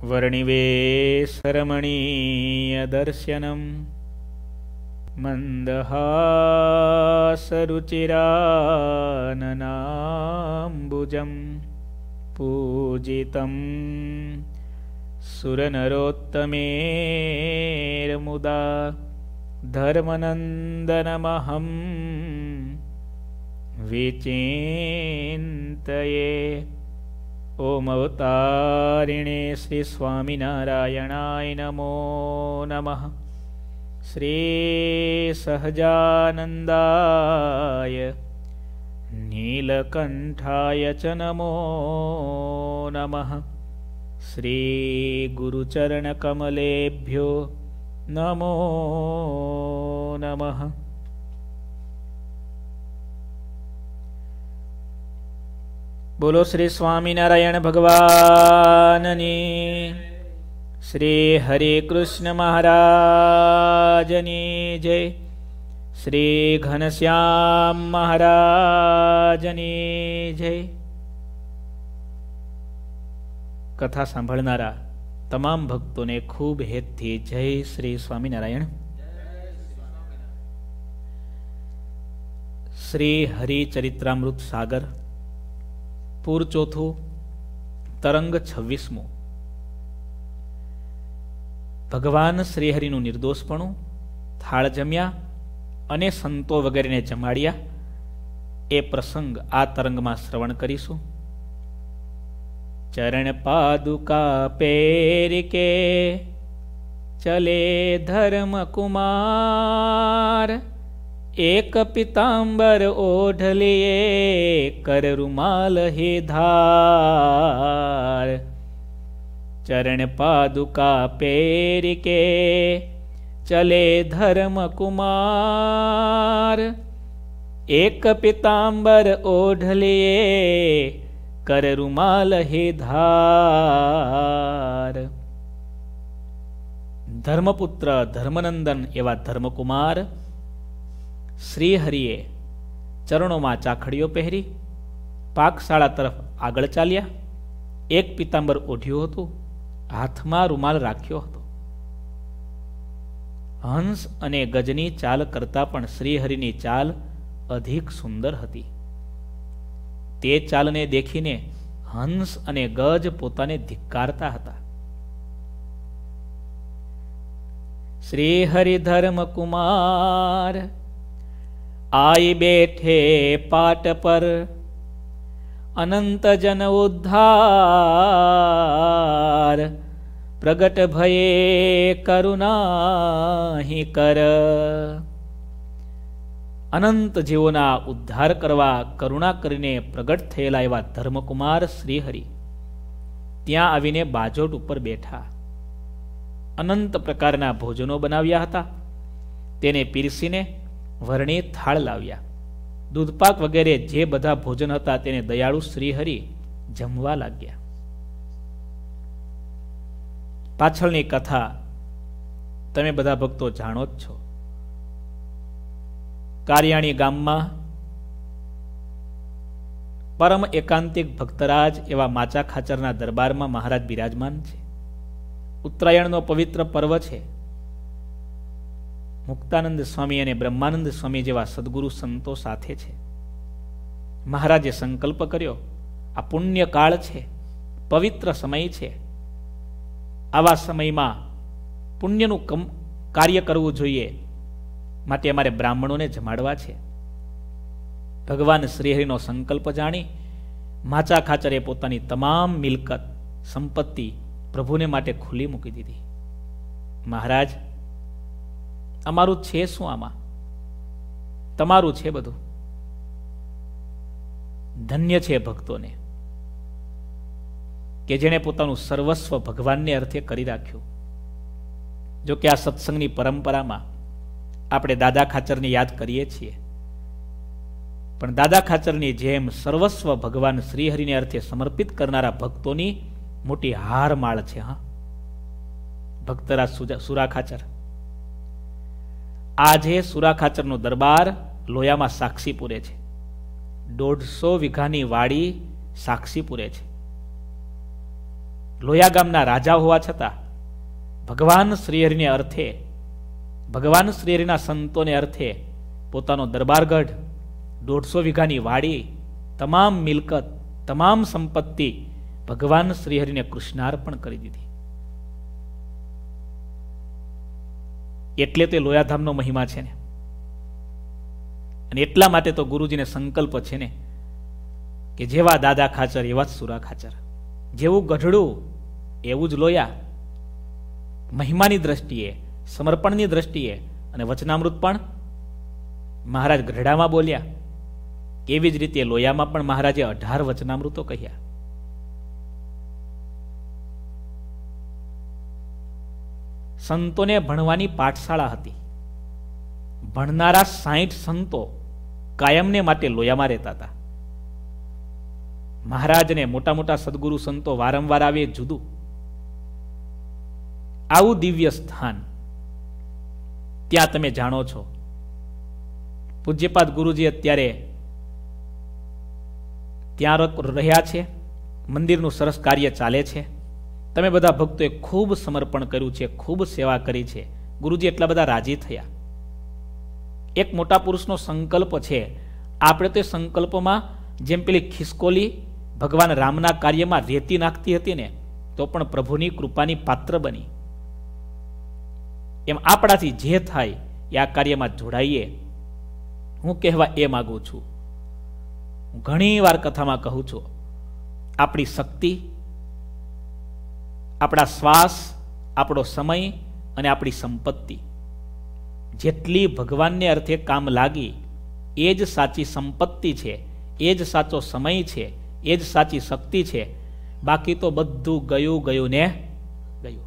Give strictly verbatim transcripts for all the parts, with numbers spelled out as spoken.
वर्णिवेशरमणीयदर्शनं मन्दहासरुचिराननाम्बुजं पूजितं सुरनरोत्तमेर्मुदा धर्मनन्दनमहं विचिन्तये। ओम अवतारिणे श्री स्वामिनारायणाय नमो नमः। श्री सहजानन्दाय नीलकण्ठाय च नमो नमः। श्री गुरुचरणकमलेभ्यो नमो नमः। बोलो श्री स्वामिनारायण भगवाननी, श्री हरे कृष्ण महाराजनी जय, श्री घनश्याम महाराजनी जय। कथा सांभळनारा तमाम भक्तों ने खूब हेत थी जय श्री स्वामिनारायण। श्री हरि चरित्रामृत सागर पूर चौथु तरंग छवीसमु। भगवान श्रीहरिनु निर्दोषपणु, थाळ जम्या अने संतो वगैरेने जमाड्या ए प्रसंग आ तरंगमां श्रवण करीशुं। चरण पादुका पेरिके चले धर्म कुमार, एक पीतांबर ओढ़ लिए कर रुमाल ही धार। चरण पादुका पेर के चले धर्म कुमार, एक पीतांबर ओढ़ लिए कर रुमाल ही धार। धर्मपुत्र धर्मनंदन एवा धर्मकुमार श्रीहरिए चरणों में चाखड़ियों पहरी पाकशाला तरफ आगळ चाल्या। एक पीतांबर ओढ़्युं हतुं, हाथ में रुमाल राख्यो हतो। हंस अने गजनी चाल करता पण श्रीहरिनी चाल अधिक सुंदर हती। ते चालने देखीने हंस अने गज पोताने धिक्कारता हता। श्रीहरि धर्म कुमार आई बैठे पाट पर, अनंत जन उद्धार, प्रगट भये करुणा ही कर। अनंत जीवोना उद्धार करवा करुणा करीने प्रगट थयेला एवा धर्मकुमार श्रीहरि त्यां आवीने बाजोट उपर बैठा। अनंत प्रकारना भोजनो बनाव्या हता। तेने पीरसीने वरणी थाळ लाव्या। दूधपाक वगैरे जे बधा भोजन हता तेने दयाळु श्रीहरि जमवा लाग्या। पाछळनी कथा तमे बधा भक्तो जाणो ज छो। कारियाणी गाममां परम एकांतिक भक्तराज एवा माचा खाचरना दरबारमां महाराज बिराजमान छे। उत्तरायणनो पवित्र पर्व छे। मुक्तानंद स्वामी अने ब्रह्मानंद स्वामी जेवा सद्गुरु संतो साथे छे। महाराजे संकल्प कर्यो, आ पुण्य काळ छे, पवित्र समय छे। आवा समयमां पुण्यनुं कार्य करवुं जोईए, माटे अमारे ब्राह्मणोने जमाडवा छे। भगवान श्रीहरिनो संकल्प जाणी माचा खाचरे पोतानी तमाम मिलकत संपत्ति प्रभुने माटे खुली मूकी दीधी। महाराज अमारुं छे शुं, आमां तमारुं छे बधुं। धन्य छे भक्तोने के जेणे पोतानुं सर्वस्व भगवानने अर्थे करी राख्युं। जो कि आ सत्संगनी परंपरामां આપણે દાદા ખાચરને યાદ કરીએ છીએ, પણ દાદા ખાચરની જેમ સર્વસ્વ ભગવાન શ્રીહરિને અર્થે સમર્પિત કરનારા ભક્તોની મોટી હારમાળ છે। હા, ભક્તરાજ સુરા ખાચર આજે સુરા ખાચરનો દરબાર લોયામાં સાક્ષી પૂરે છે। દોઢસો વીઘાની વાડી સાક્ષી પૂરે છે। લોયા ગામના રાજા હોવા છતાં ભગવાન શ્રીહરિને અર્થે, ભગવાન શ્રીહરિના સંતોને અર્થે પોતાનો દરબારગઢ, દોઢસો વીઘાની વાડી, તમામ મિલકત, તમામ સંપત્તિ ભગવાન શ્રીહરિને કૃષ્ણાર્પણ કરી દીધી. એટલે તે લોયાધામનો મહિમા છે ને. અને એટલા માટે તો ગુરુજીને સંકલ્પ છે ને કે જેવા દાદા ખાચર એવા જ સુરા ખાચર, જેવું ગઢડું એવું જ લોયા. મહિમાની દ્રષ્ટિએ, સમર્પણની દ્રષ્ટિએ અને વચનામૃત પણ મહારાજ ગઢડામાં બોલ્યા, એવી જ રીતે લોયામાં પણ મહારાજે અઢાર વચનામૃતો કહ્યા. સંતોને ભણવાની પાઠશાળા હતી. ભણનારા સાઠ સંતો કાયમને માટે લોયામાં રહેતા હતા. મહારાજને મોટા મોટા સદગુરુ સંતો વારંવાર આવે જુદું. આવું દિવ્ય સ્થાન ત્યાં તમે જાણો છો. પૂજ્યપાદ ગુરુજી અત્યારે ત્યાં રહ્યા છે. મંદિરનું સરસ કાર્ય ચાલે છે. તમે બધા ભક્તોએ ખૂબ સમર્પણ કર્યું છે, ખૂબ સેવા કરી છે. ગુરુજી એટલા બધા રાજી થયા. એક મોટા પુરુષનો સંકલ્પ છે. આપણે તો સંકલ્પમાં જેમ પેલી ખિસકોલી ભગવાન રામના કાર્યમાં રેતી નાખતી હતી ને, તો પણ પ્રભુની કૃપાની પાત્ર બની. એમ આપણાથી જે થાય એ આ કાર્યમાં જોડાઈએ. હું કહેવા એ માગું છું, હું ઘણી વાર કથામાં કહું છું, આપણી શક્તિ, આપણા શ્વાસ, આપણો સમય અને આપણી સંપત્તિ જેટલી ભગવાનને અર્થે કામ લાગી એ જ સાચી સંપત્તિ છે, એ જ સાચો સમય છે, એ જ સાચી શક્તિ છે. બાકી તો બધું ગયું ગયું ને ગયું.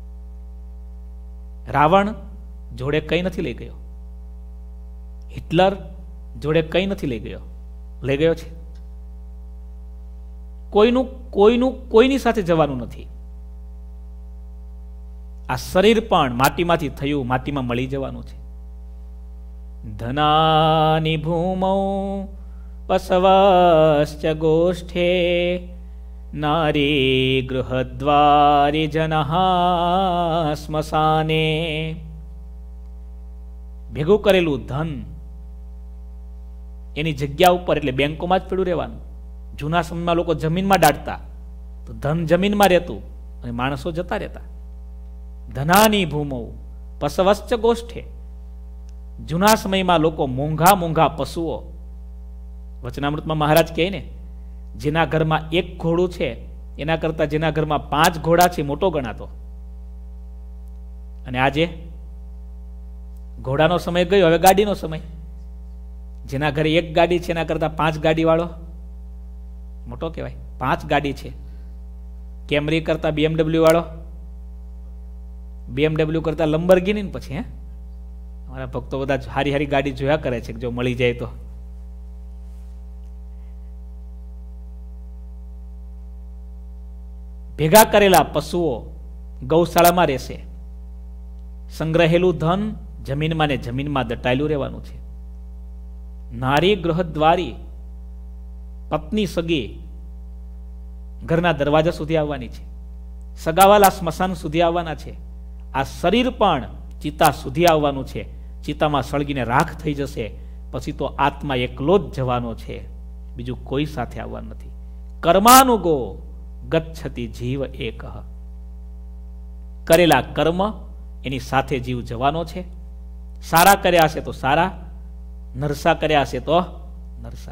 રાવણ જોડે કંઈ નથી લઈ ગયો. હિટલર જોડે કંઈ નથી લઈ ગયો. લઈ ગયો છે? કોઈનું કોઈનું કોઈની સાથે જવાનું નથી. આ શરીર પણ માટીમાંથી થયું, માટીમાં મળી જવાનું છે. ધનાની ભૂમૌ પસવશ્ચ ગોષ્ઠે નારી ગૃહદ્વારી જનઃ સ્મશાને. ભેગું કરેલું ધન એની જગ્યા ઉપર, એટલે બેંકોમાં જ પડ્યું રહેવાનું. જૂના સમયમાં લોકો જમીનમાં દાટતા, તો ધન જમીનમાં રહેતું અને માણસો જતા રહેતા. ધનાની ભૂમો પસવશ્ચ ગોષ્ઠે. જૂના સમયમાં લોકો મોંઘા મોંઘા પશુઓ, વચનામૃતમાં મહારાજ કહે ને, જેના ઘરમાં એક ઘોડું છે એના કરતા જેના ઘરમાં પાંચ ઘોડા છે મોટો ગણાતો. અને આજે ઘોડાનો સમય ગયો, હવે ગાડીનો સમય. જેના ઘરે એક ગાડી છે એના કરતા પાંચ ગાડી વાળો મોટો કહેવાય. પાંચ ગાડી છે. કેમરી કરતા બીએમડબલ્યુ વાળો, બીએમડબલ્યુ કરતા લંબરગીની ને પછી હે અમારા ભક્તો બધા હારી હારી ગાડી જોયા કરે છે, જો મળી જાય તો. ભેગા કરેલા પશુઓ ગૌશાળામાં રહેશે. સંગ્રહેલું ધન જમીનમાં ને જમીનમાં દટાયેલું રહેવાનું છે. નારી ગૃહદ્વારી, પત્ની સગી ઘરના દરવાજા સુધી આવવાની છે. સગાવાલા સ્મશાન સુધી આવવાના છે. આ શરીર પણ ચિતા સુધી આવવાનું છે. ચિતામાં સળગીને રાખ થઈ જશે. પછી તો આત્મા એકલો જ જવાનો છે, બીજું કોઈ સાથે આવવાનું નથી. કર્માનુગો ગચ્છતિ જીવ એક. કરેલા કર્મ એની સાથે જીવ જવાનો છે. સારા કર્યા હશે તો સારા, નરસા કર્યા હશે તો નરસા.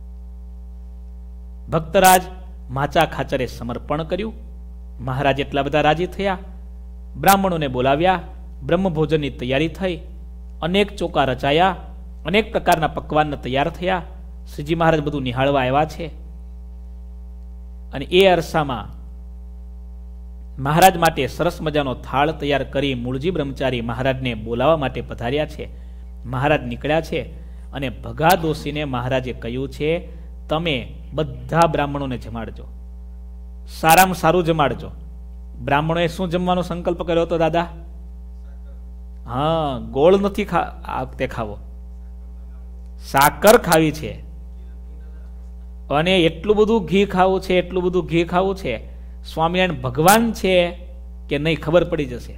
ભક્તરાજ માચા ખાચરે સમર્પણ કર્યું. મહારાજ એટલા બધા રાજી થયા. બ્રાહ્મણોને બોલાવ્યા. બ્રહ્મભોજનની તૈયારી થઈ. અનેક ચોકા રચાયા. અનેક પ્રકારના પકવાન તૈયાર થયા. શ્રીજી મહારાજ બધું નિહાળવા આવ્યા છે. અને એ અરસામાં મહારાજ માટે સરસ મજાનો થાળ તૈયાર કરી મૂળજી બ્રહ્મચારી મહારાજને બોલાવવા માટે પધાર્યા છે. મહારાજ નીકળ્યા છે અને ભગા દોશીને મહારાજે કહ્યું છે, તમે બધા બ્રાહ્મણોને જમાડજો, સારામાં સારું જમાડજો. બ્રાહ્મણોએ શું જમવાનો સંકલ્પ કર્યો હતો દાદા? હા, ગોળ નથી આ વખતે ખાવો, સાકર ખાવી છે. અને એટલું બધું ઘી ખાવું છે, એટલું બધું ઘી ખાવું છે. સ્વામિનારાયણ ભગવાન છે કે નહીં ખબર પડી જશે.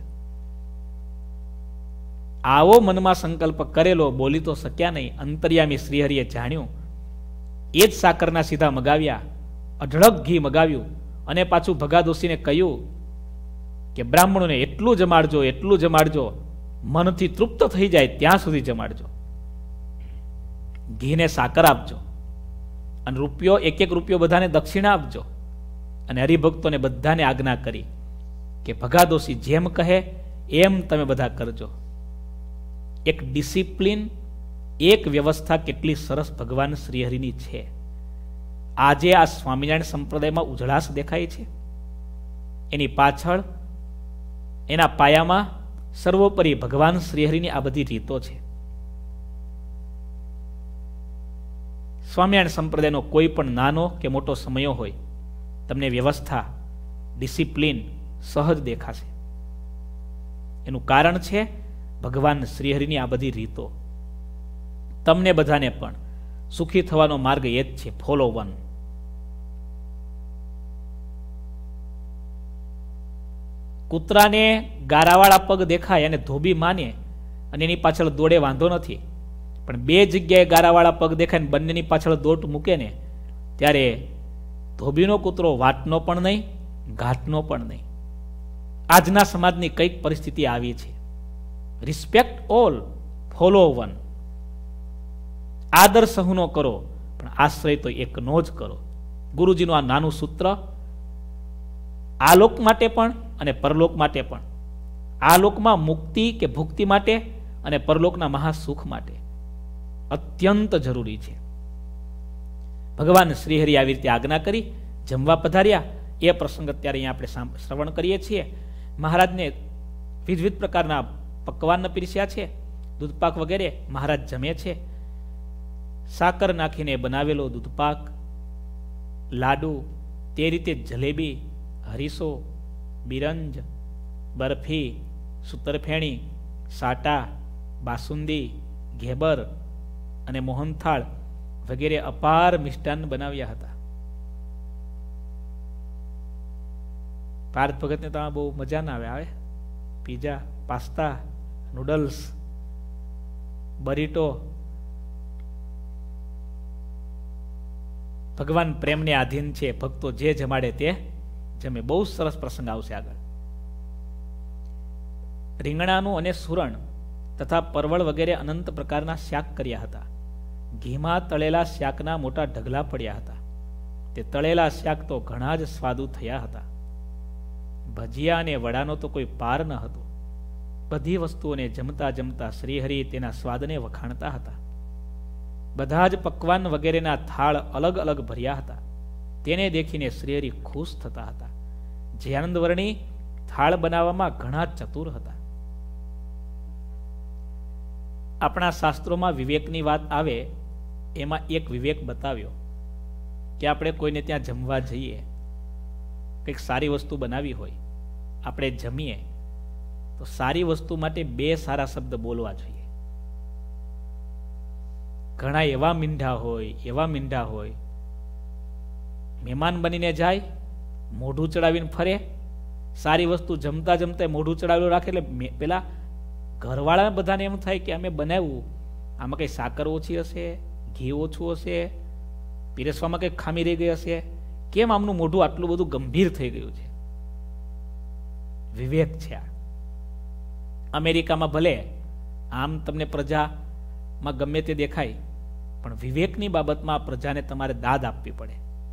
આવો મનમાં સંકલ્પ કરેલો, બોલી તો શક્યા નહીં. અંતર્યામી શ્રીહરિએ જાણ્યું. એ જ સાકરના સીધા મગાવ્યા, અઢળક ઘી મગાવ્યું અને પાછું ભગાદોશીને કહ્યું કે બ્રાહ્મણોને એટલું જમાડજો, એટલું જમાડજો, મનથી તૃપ્ત થઈ જાય ત્યાં સુધી જમાડજો. ઘીને સાકર આપજો અને રૂપિયો, એક એક રૂપિયો બધાને દક્ષિણા આપજો. અને હરિભક્તોને બધાને આજ્ઞા કરી કે ભગાદોશી જેમ કહે એમ તમે બધા કરજો. એક ડિસિપ્લિન, એક વ્યવસ્થા કેટલી સરસ ભગવાન શ્રીહરિની છે. આજે આ સ્વામિનારાયણ સંપ્રદાયમાં ઉજળાશ દેખાય છે. એની પાછળ, એના પાયામાં સર્વોપરી ભગવાન શ્રીહરિની આ બધી રીતો છે. સ્વામિનારાયણ સંપ્રદાયનો કોઈ પણ નાનો કે મોટો સમયો હોય, તમને વ્યવસ્થા, ડિસિપ્લિન સહજ દેખાશે. એનું કારણ છે ભગવાન શ્રીહરિની આ બધી રીતો. તમને બધાને પણ સુખી થવાનો માર્ગ એ જ છે, ફોલો વન. કૂતરાને ગારાવાળા પગ દેખાય અને ધોબી માને અને એની પાછળ દોડે વાંધો નથી, પણ બે જગ્યાએ ગારાવાળા પગ દેખાય ને બંનેની પાછળ દોટ મૂકે ને ત્યારે ધોબીનો કૂતરો વાટનો પણ નહીં, ઘાટનો પણ નહીં. આજના સમાજની કઈક પરિસ્થિતિ આવી છે. Respect all, follow one. આદર સહુનો કરો પણ આશ્રય તો એકનો જ કરો. ગુરુજીનું આ નાનું સૂત્ર આ લોક માટે પણ અને પરલોક માટે પણ, આ લોકમાં મુક્તિ કે ભુક્તિ માટે અને પરલોકના મહાસુખ માટે અત્યંત જરૂરી છે. ભગવાન શ્રીહરિ આવી રીતે આજ્ઞા કરી જમવા પધાર્યા. એ પ્રસંગ અત્યારે અહીંયા આપણે શ્રવણ કરીએ છીએ. મહારાજને વિવિધ પ્રકારના પકવાન પીરસ્યા છે, દૂધપાક વગેરે. મહારાજ જમે છે. સાકર નાખીને બનાવેલો દૂધપાક, લાડુ, તે રીતે જલેબી, હરીસો, બિરંજ, બરફી, સુતરફેણી, સાટા, બાસુંદી, ઘેબર અને મોહનથાળ વગેરે અપાર મિષ્ટાન બનાવ્યા હતા. પાર્થ ભગતને તો બહુ મજા ના આવે. આવે પીઝા, પાસ્તા, નૂડલ્સ, બરીટો. ભગવાન પ્રેમને આધીન છે. ભક્તો જે જમાડે તે જમે. બહુ સરસ પ્રસંગ આવશે આગળ. રીંગણાનું અને સુરણ તથા પરવળ વગેરે અનંત પ્રકારના શાક કર્યા હતા. ઘીમાં તળેલા શાકના મોટા ઢગલા પડ્યા હતા. તે તળેલા શાક તો ઘણા જ સ્વાદુ થયા હતા. ભજીયા અને વડાનો તો કોઈ પાર ન હતો. બધી વસ્તુઓને જમતા જમતા શ્રીહરિ તેના સ્વાદને વખાણતા હતા. બધા જ પકવાન વગેરેના થાળ અલગ અલગ ભર્યા હતા. તેને દેખીને શ્રીહરિ ખુશ થતા હતા. જયાનંદવર્ણી થાળ બનાવવામાં ઘણા ચતુર હતા. આપણા શાસ્ત્રોમાં વિવેકની વાત આવે એમાં એક વિવેક બતાવ્યો કે આપણે કોઈને ત્યાં જમવા જઈએ, કંઈક સારી વસ્તુ બનાવી હોય, આપણે જમીએ તો સારી વસ્તુ માટે બે સારા શબ્દ બોલવા જોઈએ. ઘણા એવા મીંઢા હોય, એવા મીંઢા હોય, મહેમાન બનીને જાય, મોઢું ચડાવીને ફરે. સારી વસ્તુ જમતા જમતા મોઢું ચડાવેલું રાખે એટલે પેલા ઘરવાળા બધાને એમ થાય કે અમે બનાવ્યું, આમાં કઈ સાકર ઓછી હશે, ઘી ઓછું હશે, પીરસવામાં કઈ ખામી રહી ગઈ હશે, કેમ આમનું મોઢું આટલું બધું ગંભીર થઈ ગયું છે. વિવેક છે આ. અમેરિકામાં ભલે આમ તમને પ્રજામાં ગમે તે દેખાય, પણ વિવેકની બાબતમાં પ્રજાને તમારે દાદ આપવી પડે.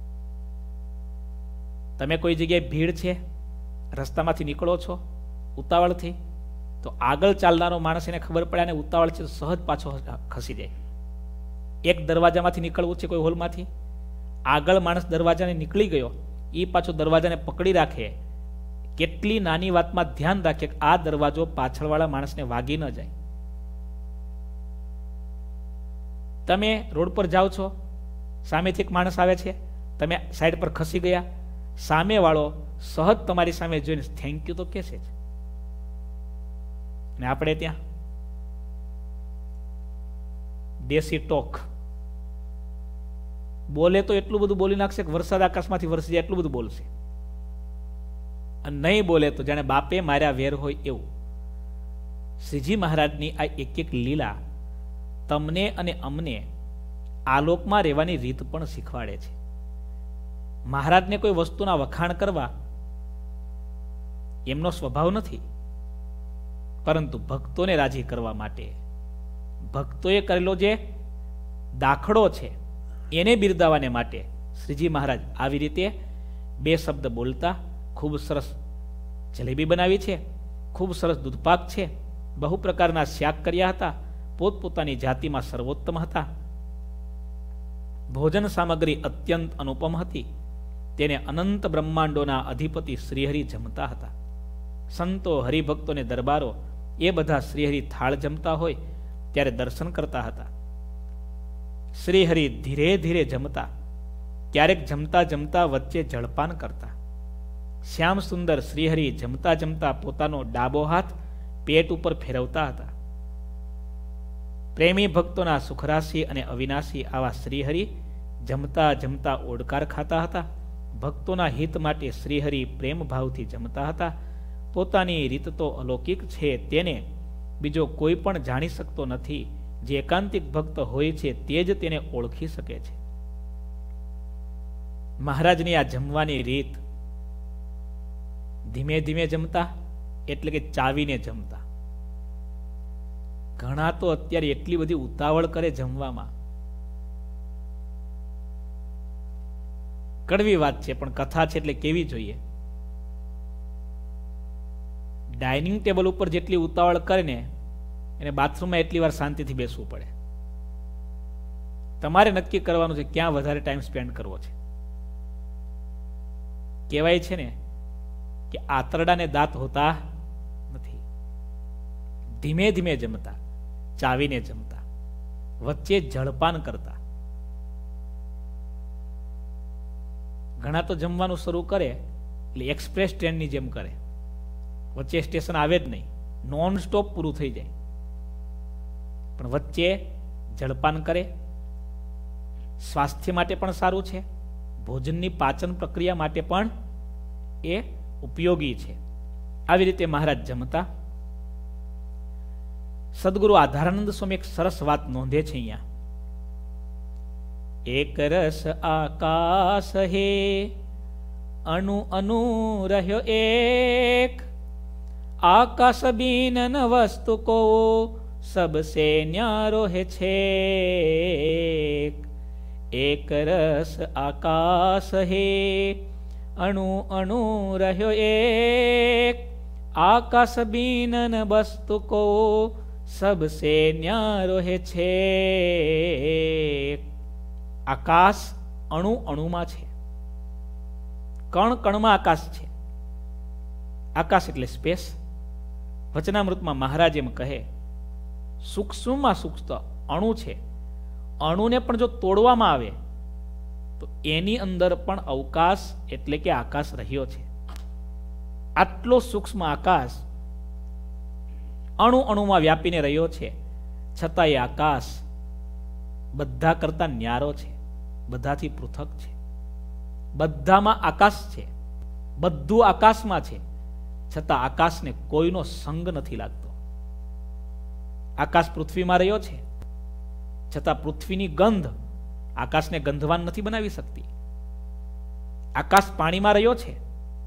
તમે કોઈ જગ્યાએ ભીડ છે, રસ્તામાંથી નીકળો છો ઉતાવળથી, તો આગળ ચાલનારો માણસ એને ખબર પડે અને ઉતાવળ છે તો સહજ પાછો ખસી જાય. એક દરવાજામાંથી નીકળવું છે કોઈ હોલમાંથી, આગળ માણસ દરવાજાને નીકળી ગયો, એ પાછો દરવાજાને પકડી રાખે. કેટલી નાની વાતમાં ધ્યાન રાખે કે આ દરવાજો પાછળવાળા માણસને વાગી ન જાય. તમે રોડ પર જાઓ છો, સામેથી એક માણસ આવે છે, તમે સાઈડ પર ખસી ગયા, સામે વાળો સહજ તમારી સામે જોઈને થેન્ક યુ તો કહેશે જ. ને આપણે ત્યાં દેશી ટોક બોલે તો એટલું બધું બોલી નાખશે કે વરસાદ આકાશમાંથી વરસી જાય એટલું બધું બોલશે. અને નહીં બોલે તો જાણે બાપે માર્યા વેર હોય એવું. શ્રીજી મહારાજની આ એક એક લીલા તમને અને અમને આલોકમાં રહેવાની રીત પણ શીખવાડે છે. મહારાજને કોઈ વસ્તુના વખાણ કરવા એમનો સ્વભાવ નથી, પરંતુ ભક્તોને રાજી કરવા માટે ભક્તોએ કરેલો જે દાખલો છે એને બિરદાવાને માટે શ્રીજી મહારાજ આવી રીતે બે શબ્દ બોલતા. ખૂબ સરસ જલેબી બનાવી છે, ખૂબ સરસ દૂધપાક છે, બહુ પ્રકારના શાક કર્યા હતા, પોતપોતાની જાતિમાં સર્વોત્તમ હતા. ભોજન સામગ્રી અત્યંત અનુપમ હતી. તેને અનંત બ્રહ્માંડોના અધિપતિ શ્રીહરિ જમતા હતા. સંતો, હરિભક્તોને દરબારો એ બધા શ્રીહરિ થાળ જમતા હોય ત્યારે દર્શન કરતા હતા. શ્રીહરિ ધીરે ધીરે જમતા, ક્યારેક જમતા જમતા વચ્ચે જળપાન કરતા. શ્યામ સુંદર શ્રીહરિ જમતા જમતા પોતાનો ડાબો હાથ પેટ ઉપર ફેરવતા હતા. પ્રેમી ભક્તોના સુખરાશી અને અવિનાશી આવા શ્રીહરિ જમતા જમતા ઓડકાર ખાતા હતા. ભક્તોના હિત માટે શ્રીહરિ પ્રેમ ભાવથી જમતા હતા. પોતાની રીત તો અલૌકિક છે, તેને બીજો કોઈ પણ જાણી શકતો નથી. જે એકાંતિક ભક્ત હોય છે તે જ તેને ઓળખી શકે છે. મહારાજની આ જમવાની રીત, ધીમે ધીમે જમતા એટલે કે ચાવીને જમતા. ઘણા તો અત્યારે એટલી બધી ઉતાવળ કરે જમવામાં. કડવી વાત છે, પણ કથા છે એટલે કેવી જોઈએ. ડાઇનિંગ ટેબલ ઉપર જેટલી ઉતાવળ કરે ને એને બાથરૂમમાં એટલી વાર શાંતિથી બેસવું પડે. તમારે નક્કી કરવાનું છે ક્યાં વધારે ટાઈમ સ્પેન્ડ કરવો છે. કહેવાય છે ને કે આંતરડાને દાંત હોતા નથી. ધીમે ધીમે જમતા, ચાવીને જમતા, વચ્ચે જળપાન કરતા. ઘણા તો જમવાનું શરૂ કરે એટલે એક્સપ્રેસ ટ્રેનની જેમ કરે, વચ્ચે સ્ટેશન આવે જ નહીં, નોન સ્ટોપ પૂરું થઈ જાય. પણ વચ્ચે જળપાન કરે. સ્વાસ્થ્ય માટે પણ સારું છે, ભોજનની પાચન પ્રક્રિયા માટે પણ એ ઉપયોગી છે. આવી રીતે મહારાજ જમતા. સદગુરુ આધારાનંદ સ્વામી એક સરસ વાત નોંધે છે અહીંયા. એક રસ આકાશ હે અણુ અણુ રહ્યો એક, આકાશ બીન ન વસ્તુ કો સબસે ન્યારો હે છે. એક રસ આકાશ હે અણુ અણુ રહ્યો એક, આકાશ બીન ન વસ્તુ કો સબસે ન્યારો હે છે. આકાશ અણુ અણુમાં છે, કણ કણમાં આકાશ છે. આકાશ એટલે સ્પેસ. વચનામૃતમાં મહારાજ એમ કહે, સૂક્ષ્મમાં સૂક્ષ્મ અણુ છે. અણુને પણ જો તોડવામાં આવે તો એની અંદર પણ અવકાશ એટલે કે આકાશ રહ્યો છે. આટલો સૂક્ષ્મ આકાશ અણુ અણુમાં વ્યાપીને રહ્યો છે, છતાં એ આકાશ બધા કરતા ન્યારો છે, બધાથી પૃથક છે. બધામાં આકાશ છે, બધું આકાશમાં છે, છતાં આકાશને કોઈનો સંગ નથી લાગતો. આકાશ પૃથ્વીમાં રહ્યો છે, છતાં પૃથ્વીની ગંધ આકાશને ગંધવાન નથી બનાવી શકતી. આકાશ પાણીમાં રહ્યો છે.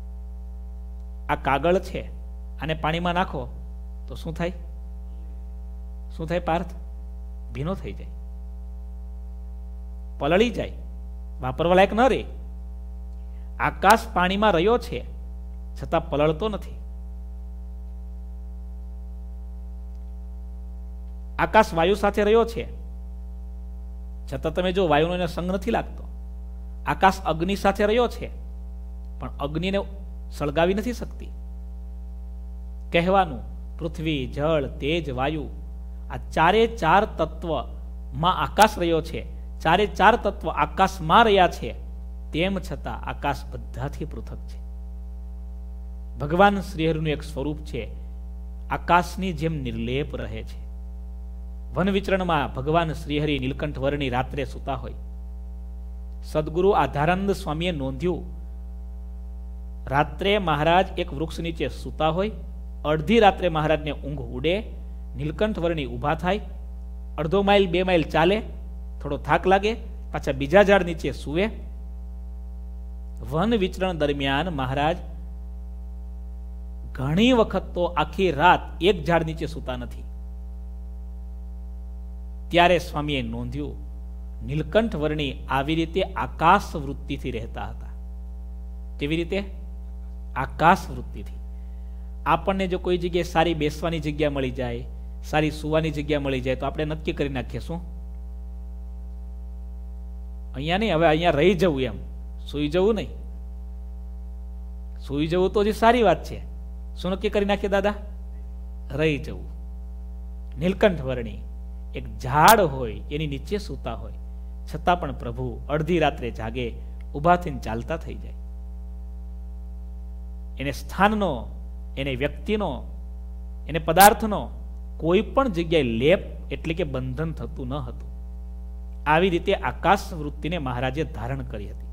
આ કાગળ છે, આને પાણીમાં નાખો તો શું થાય? શું થાય પાર્થ? ભીનો થઈ જાય, પલળી જાય, વાપરવા લાયક ન રહે. આકાશ પાણીમાં રહ્યો છે, છતાં પલળતો નથી. આકાશ વાયુ સાથે રહ્યો છે, છતાં તમે જો વાયુનો એને સંગ નથી લાગતો. આકાશ અગ્નિ સાથે રહ્યો છે, પણ અગ્નિને સળગાવી નથી શકતી. કહેવાનું પૃથ્વી, જળ, તેજ, વાયુ આ ચારે ચાર તત્વમાં આકાશ રહ્યો છે. ચારે ચાર તત્વ આકાશમાં રહ્યા છે, તેમ છતાં આકાશ બધાથી પૃથક છે. ભગવાન શ્રીહરિનું એક સ્વરૂપ છે, આકાશની જેમ નિર્લેપ રહે છે. વન વિચરણમાં ભગવાન શ્રીહરિ નીલકંઠ વર્ણી રાત્રે સૂતા હોય. સદગુરુ આધારાનંદ સ્વામીએ નોંધ્યું, રાત્રે મહારાજ એક વૃક્ષ નીચે સૂતા હોય, અડધી રાત્રે મહારાજને ઊંઘ ઉડે, નીલકંઠ વર્ણી ઊભા થાય, અડધો માઇલ બે માઇલ ચાલે, થોડો થાક લાગે, પાછા બીજા ઝાડ નીચે સૂવે. વન વિચરણ દરમિયાન મહારાજ ઘણી વખત તો આખી રાત એક ઝાડ નીચે સૂતા નથી. ત્યારે સ્વામીએ નોંધ્યું નીલકંઠ વર્ણી આવી રીતે આકાશ વૃત્તિથી રહેતા હતા. કેવી રીતે? આકાશ વૃત્તિથી. આપણને જો કોઈ જગ્યાએ સારી બેસવાની જગ્યા મળી જાય, સારી સુવાની જગ્યા મળી જાય તો આપણે નક્કી કરી નાખીએ શું અહીંયા નહીં, હવે અહીંયા રહી જવું, એમ સુઈ જવું નહીં. સુઈ જવું તો જે સારી વાત છે. શું નક્કી કરી નાખીએ દાદા? રહી જવું. નીલકંઠ વર્ણી એક ઝાડ હોય એની નીચે સૂતા હોય, છતાં પણ પ્રભુ અડધી રાત્રે જાગે, ઉભા થઈને ચાલતા થઈ જાય. એને સ્થાનનો, એને વ્યક્તિનો, એને પદાર્થનો કોઈ પણ જગ્યાએ લેપ એટલે કે બંધન થતું ન હતું. આવી રીતે આકાશ વૃત્તિને મહારાજે ધારણ કરી હતી.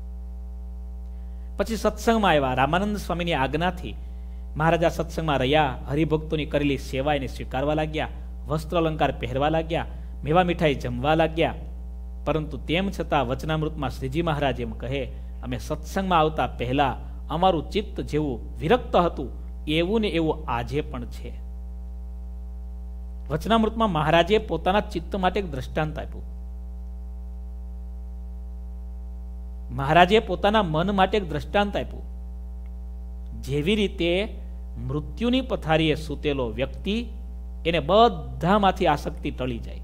પછી સત્સંગમાં આવ્યા. રામાનંદ સ્વામીની આજ્ઞાથી મહારાજા સત્સંગમાં રહ્યા, હરિભક્તોની કરેલી સેવા એને સ્વીકારવા લાગ્યા, વસ્ત્ર અલંકાર પહેરવા લાગ્યા, મેવા મીઠાઈ જમવા લાગ્યા. પરંતુ તેમ છતાં વચનામૃતમાં શ્રીજી મહારાજ એમ કહે, અમે સત્સંગમાં આવતા પહેલા અમારું ચિત્ત જેવું વિરક્ત હતું એવું ને એવું આજે પણ છે. વચનામૃતમાં મહારાજે પોતાના ચિત્ત માટે એક દ્રષ્ટાંત આપ્યું. મહારાજે પોતાના મન માટે એક દ્રષ્ટાંત આપ્યું. જેવી રીતે મૃત્યુની પથારીએ સૂતેલો વ્યક્તિ, એને બધામાંથી આસક્તિ ટળી જાય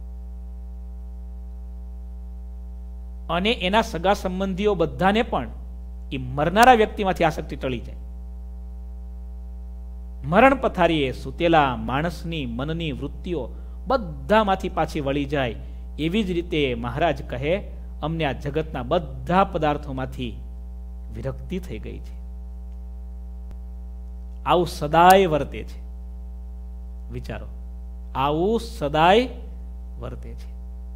અને એના સગા સંબંધીઓ બધાને પણ એ મરનારા વ્યક્તિમાંથી આસક્તિ ટળી જાય. મરણ પથારીએ સૂતેલા માણસની મનની વૃત્તિઓ બધામાંથી પાછી વળી જાય. એવી જ રીતે મહારાજ કહે, અમને આ જગતના બધા પદાર્થોમાંથી વિરક્તિ થઈ ગઈ છે. આવું સદાય વર્તે છે. વિચારો, આવું સદાય વર્તે છે.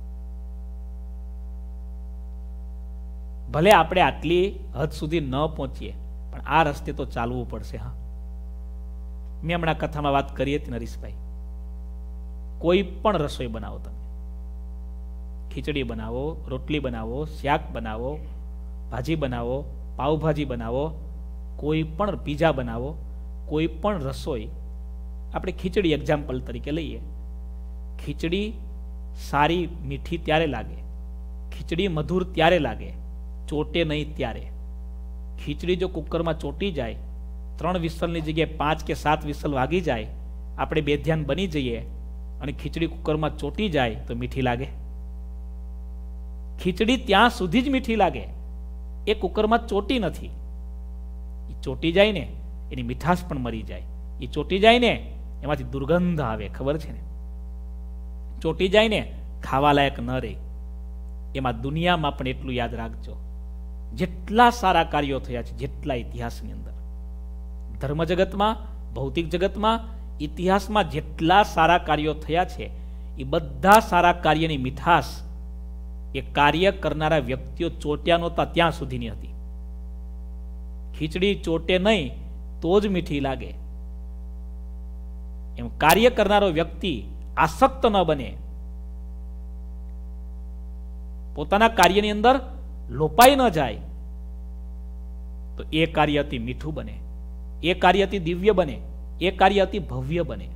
ભલે આપણે આટલી હદ સુધી ન પહોંચીએ, પણ આ રસ્તે તો ચાલવું પડશે. હા, મેં હમણાં કથામાં વાત કરી હતી નરેશભાઈ, કોઈ પણ રસોઈ બનાવો, તમે ખીચડી બનાવો, રોટલી બનાવો, શાક બનાવો, ભાજી બનાવો, પાવભાજી બનાવો, કોઈ પણ પીઝા બનાવો, કોઈ પણ રસોઈ, આપણે ખીચડી એક્ઝામ્પલ તરીકે લઈએ. ખીચડી સારી મીઠી ત્યારે લાગે, ખીચડી મધુર ત્યારે લાગે, ચોટે નહીં ત્યારે. ખીચડી જો કુકરમાં ચોટી જાય, ત્રણ વિસલની જગ્યાએ પાંચ કે સાત વિસલ વાગી જાય, આપણે બે ધ્યાન બની જઈએ અને ખીચડી કુકરમાં ચોટી જાય તો મીઠી લાગે? ખીચડી ત્યાં સુધી જ મીઠી લાગે, એ કુકરમાં ચોટી નથી. એ ચોટી જાય ને એની મીઠાશ પણ મરી જાય. એ ચોટી જાય ને એમાંથી દુર્ગંધ આવે, ખબર છે ને? ચોટી જાય ને ખાવા લાયક ન રહે. એમાં દુનિયામાં પણ એટલું યાદ રાખજો, જેટલા સારા કાર્યો થયા છે, જેટલા ઇતિહાસની અંદર, ધર્મ જગતમાં, ભૌતિક જગતમાં, ઇતિહાસમાં જેટલા સારા કાર્યો થયા છે, એ બધા સારા કાર્યની મીઠાશ એ કાર્ય કરનારા વ્યક્તિઓ ચોટ્યા નહોતા ત્યાં સુધીની હતી. ખીચડી ચોટે નહીં તો જ મીઠી લાગે. એમ કાર્ય કરનારો વ્યક્તિ આસક્ત ન બને, પોતાના કાર્યની અંદર લોપાઈ ન જાય, તો એ કાર્ય અતિ મીઠું બને, એ કાર્ય અતિ દિવ્ય બને, એ કાર્ય અતિ ભવ્ય બને.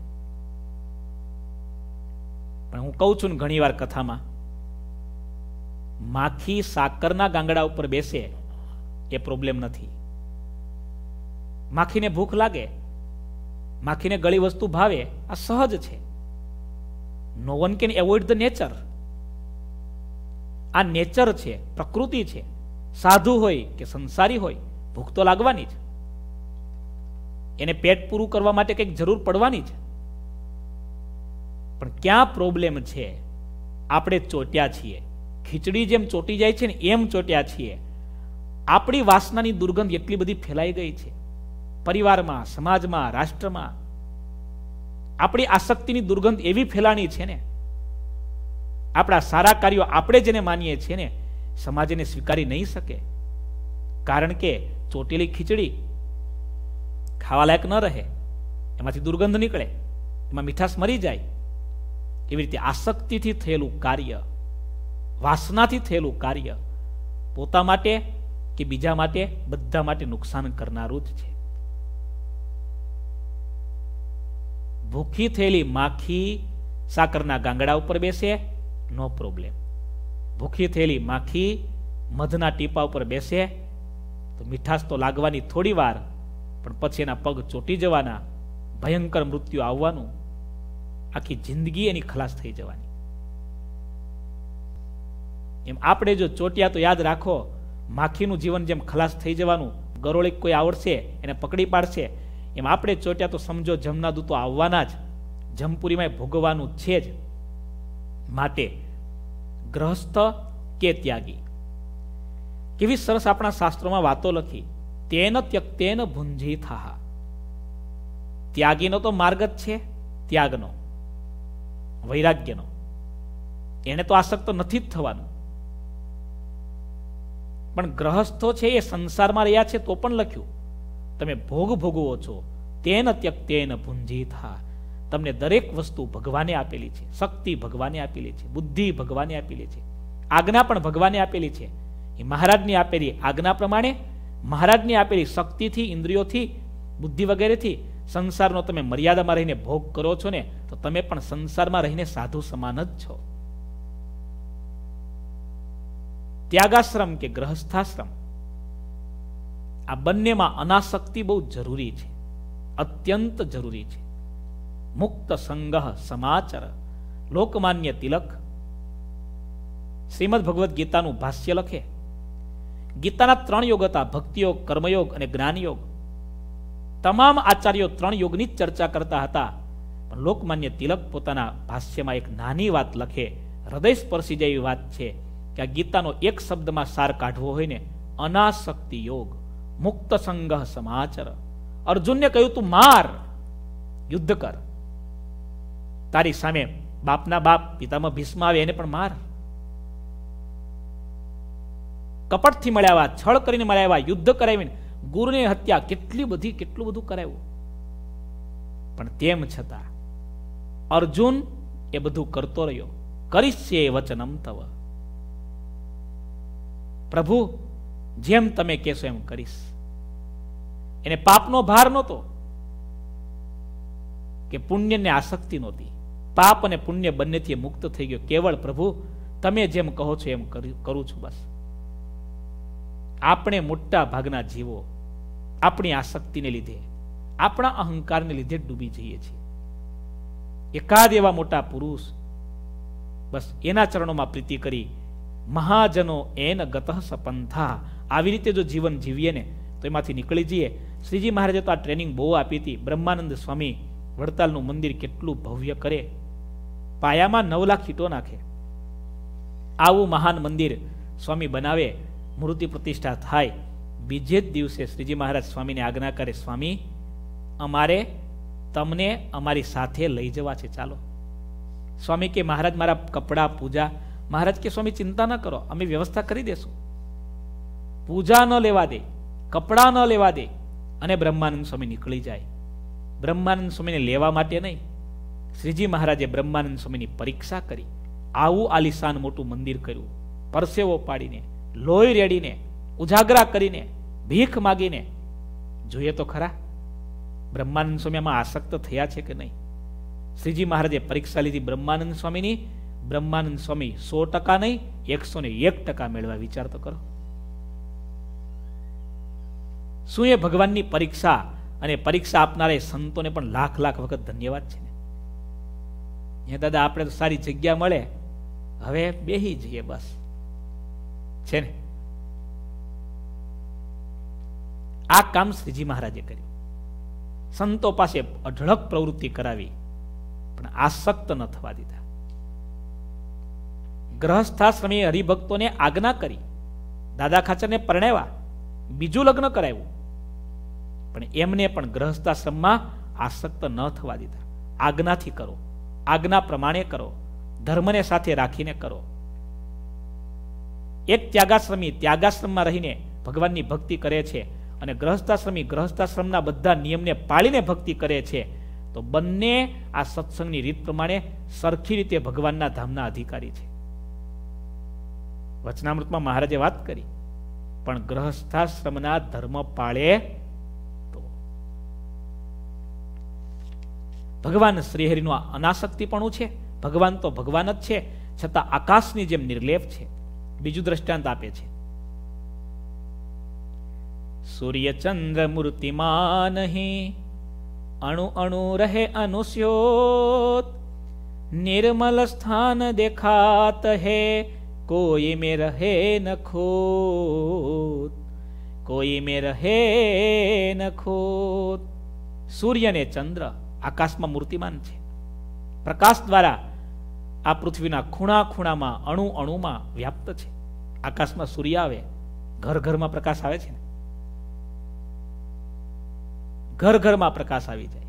પણ હું કહું છું ને ઘણી વાર કથામાં, માખી સાકરના ગાંગડા ઉપર બેસે એ પ્રોબ્લેમ નથી. માખીને ભૂખ લાગે, માખીને ગળી વસ્તુ ભાવે, આ સહજ છે. No one can avoid the nature. આ નેચર છે, પ્રકૃતિ છે. સાધુ હોય કે સંસારી હોય, ભૂખ તો લાગવાની જ. એને પેટ પૂરું કરવા માટે કંઈક જરૂર પડવાની જ. પણ ક્યાં પ્રોબ્લેમ છે? આપણે ચોટ્યા છીએ. ખીચડી જેમ ચોટી જાય છે ને એમ ચોટ્યા છીએ. આપણી વાસનાની દુર્ગંધ એટલી બધી ફેલાઈ ગઈ છે, પરિવારમાં, સમાજમાં, રાષ્ટ્રમાં. આપણી આસક્તિની દુર્ગંધ એવી ફેલાણી છે ને, આપણા સારા કાર્યો આપણે જેને માનીએ છીએ ને, સમાજ એને સ્વીકારી નહીં શકે. કારણ કે ચોટેલી ખીચડી ખાવા લાયક ન રહે, એમાંથી દુર્ગંધ નીકળે, એમાં મીઠાશ મરી જાય. એવી રીતે આસક્તિથી થયેલું કાર્ય, વાસનાથી થયેલું કાર્ય પોતા માટે કે બીજા માટે, બધા માટે નુકસાન કરનારું જ છે. ભૂખી થયેલી માખી સાકરના ગાંગડા ઉપર બેસે, નો પ્રોબ્લેમ. ભૂખી થયેલી માખી મધના ટીપા ઉપર બેસે તો મીઠાશ તો લાગવાની થોડી વાર, પણ પછી એના પગ ચોટી જવાના, ભયંકર મૃત્યુ આવવાનું, આખી જિંદગી એની ખલાસ થઈ જવાની. એમ આપણે જો ચોટ્યા તો યાદ રાખો, માખીનું જીવન જેમ ખલાસ થઈ જવાનું, ગરોળી કોઈ આવડશે એને પકડી પાડશે, એમ આપણે ચોટ્યા તો સમજો જમના દૂતો આવવાના જ, જમપુરીમાં ભોગવવાનું છે જ. માટે ગ્રહસ્થ કે ત્યાગી, કેવી સરસ આપણા શાસ્ત્રોમાં વાતો લખી. તેન ત્યક્તેન ભુંજીથાહ. ત્યાગીનો તો માર્ગ જ છે ત્યાગનો, વૈરાગ્યનો. એને તો આસક્ત નથી જ થવાનું. પણ ગ્રહસ્થો છે એ સંસારમાં રહ્યા છે તો પણ લખ્યું તમે ભોગ ભોગવો છો. તેન ત્યક્તેન ભુંજીથાહ. તમને દરેક વસ્તુ ભગવાને આપેલી છે, શક્તિ ભગવાને આપેલી છે, બુદ્ધિ ભગવાને આપેલી છે, આજ્ઞા પણ ભગવાને આપેલી છે. એ મહારાજની આપેલી આજ્ઞા પ્રમાણે, મહારાજની આપેલી શક્તિથી, ઇન્દ્રિયોથી, બુદ્ધિ વગેરેથી સંસારનો તમે મર્યાદામાં રહીને ભોગ કરો છો ને, તો તમે પણ સંસારમાં રહીને સાધુ સમાન જ છો. ત્યાગાશ્રમ કે ગ્રહસ્થાશ્રમ, આ બંનેમાં અનાસક્તિ બહુ જરૂરી છે, અત્યંત જરૂરી છે. મુક્ત સંગહ સમાચર. લોકમાન્ય તિલક શ્રીમદ ભગવદ્ ગીતાનું ભાષ્ય લખે. ગીતાના ત્રણ યોગ હતા, ભક્તિયોગ, કર્મયોગ અને જ્ઞાનયોગ. તમામ આચાર્યો ત્રણ યોગની જ ચર્ચા કરતા હતા, પણ લોકમાન્ય તિલક પોતાના ભાષ્યમાં એક નાની વાત લખે, હૃદય સ્પર્શી જાય એવી વાત છે કે આ ગીતાનો એક શબ્દમાં સાર કાઢવો હોય ને, અનાસક્તિ યોગ, મુક્ત સંગહ સમાચર. અર્જુનને કહ્યું તું માર, યુદ્ધ કર. તારી સામે બાપના બાપ પિતામાં ભીષ્મ આવે એને પણ માર. કપટથી મળ્યા, છળ કરીને મળ્યા, યુદ્ધ કરાવીને ગુરુની હત્યા, કેટલી બધી કેટલું બધું કરાવ્યું. પણ તેમ છતાં અર્જુન એ બધું કરતો રહ્યો. કરીશ્યે વચનમ તવ. પ્રભુ જેમ તમે કહેશો એમ કરીશ. એને પાપનો ભાર નહોતો કે પુણ્યને આસક્તિ નહોતી. પાપ અને પુણ્ય બંનેથી મુક્ત થઈ ગયો. કેવળ પ્રભુ તમે જેમ કહો છો એમ કરું છું. બસ આપણે મોટા ભાગના જીવો આપણી આસક્તિને લીધે, આપણા અહંકારને લીધે ડૂબી જઈએ છીએ. એકાદ એવા મોટા પુરુષ બસ એના ચરણોમાં પ્રીતિ કરી, મહાજનો એન ગતઃ સપંથા, આવી રીતે જો જીવન જીવીએ ને તો એમાંથી નીકળી જઈએ. શ્રીજી મહારાજે તો આ ટ્રેનિંગ બહુ આપી હતી. બ્રહ્માનંદ સ્વામી વડતાલનું મંદિર કેટલું ભવ્ય કરે, પાયામાં નવ લાખ ઈંટો નાખે. આવું મહાન મંદિર સ્વામી બનાવે, મૂર્તિ પ્રતિષ્ઠા થાય. બીજે જ દિવસે શ્રીજી મહારાજ સ્વામીને આજ્ઞા કરે, સ્વામી અમારે તમને અમારી સાથે લઈ જવા છે, ચાલો. સ્વામી કે મહારાજ મારા કપડાં, પૂજા. મહારાજ કે સ્વામી ચિંતા ન કરો, અમે વ્યવસ્થા કરી દેશું. પૂજા ન લેવા દે, કપડાં ન લેવા દે, અને બ્રહ્માનંદ સ્વામી નીકળી જાય. બ્રહ્માનંદ સ્વામીને લેવા માટે નહીં, શ્રીજી મહારાજે બ્રહ્માનંદ સ્વામીની પરીક્ષા કરી. આવું આલિશાન મોટું મંદિર કર્યું, પરસેવો પાડીને, લોહી રેડીને, ઉજાગરા કરીને, ભીખ માગીને. જોઈએ તો ખરા બ્રહ્માનંદ સ્વામીમાં આસક્ત થયા છે કે નહીં. શ્રીજી મહારાજે પરીક્ષા લીધી બ્રહ્માનંદ સ્વામીની. બ્રહ્માનંદ સ્વામી સો ટકા નહીં, એકસો ને એક ટકા મેળવા. વિચાર તો કરો. શું એ ભગવાનની પરીક્ષા, અને પરીક્ષા આપનારા સંતોને પણ લાખ લાખ વખત ધન્યવાદ છે ને. હે દાદા આપણે તો સારી જગ્યા મળે, હવે બેહી જઈએ બસ, છે ને. આ કામ શ્રીજી મહારાજે કર્યું. સંતો પાસે અઢળક પ્રવૃત્તિ કરાવી, પણ આસક્ત ન થવા દીધા. ગ્રહસ્થાશ્રમી હરિભક્તોને આજ્ઞા કરી, દાદા ખાચરને પરણાવ્યા, બીજું લગ્ન કરાવ્યું, પણ એમને પણ ગ્રહસ્થાશ્રમમાં આસક્ત ન થવા દીધા. આજ્ઞાથી કરો, આજ્ઞા પ્રમાણે કરો, ધર્મને સાથે રાખીને કરો. એક ત્યાગાશ્રમી ત્યાગાશ્રમમાં રહીને ભગવાનની ભક્તિ કરે છે, અને ગ્રહસ્થાશ્રમી ગ્રહસ્થાશ્રમના બધા નિયમને પાળીને ભક્તિ કરે છે તો બંને આ સત્સંગની રીત પ્રમાણે સરખી રીતે ભગવાનના ધામના અધિકારી છે. વચનામૃતમાં મહારાજે વાત કરી, પણ ગ્રહસ્થાશ્રમના ધર્મ પાળે તો. ભગવાન શ્રીહરિનું આ અનાસક્તિપણું છે. ભગવાન તો ભગવાન જ છે, છતાં આકાશની જેમ નિર્લેપ છે. બીજું દ્રષ્ટાંત આપે છે, સૂર્ય ચંદ્ર મૂર્તિમાન અણુ અણુ રહે અનુસ્યોત, નિર્મલ સ્થાન દેખાત હે કોઈ में रहे न खोत, કોઈ में रहे न खोत. સૂર્ય ને ચંદ્ર આકાશમાં મૂર્તિમાન છે. પ્રકાશ દ્વારા આ પૃથ્વીના ખૂણા ખૂણામાં અણુ અણુમાં વ્યાપ્ત છે. આકાશમાં સૂર્ય આવે, ઘર ઘરમાં પ્રકાશ આવે છે ને, ઘર ઘરમાં પ્રકાશ આવી જાય,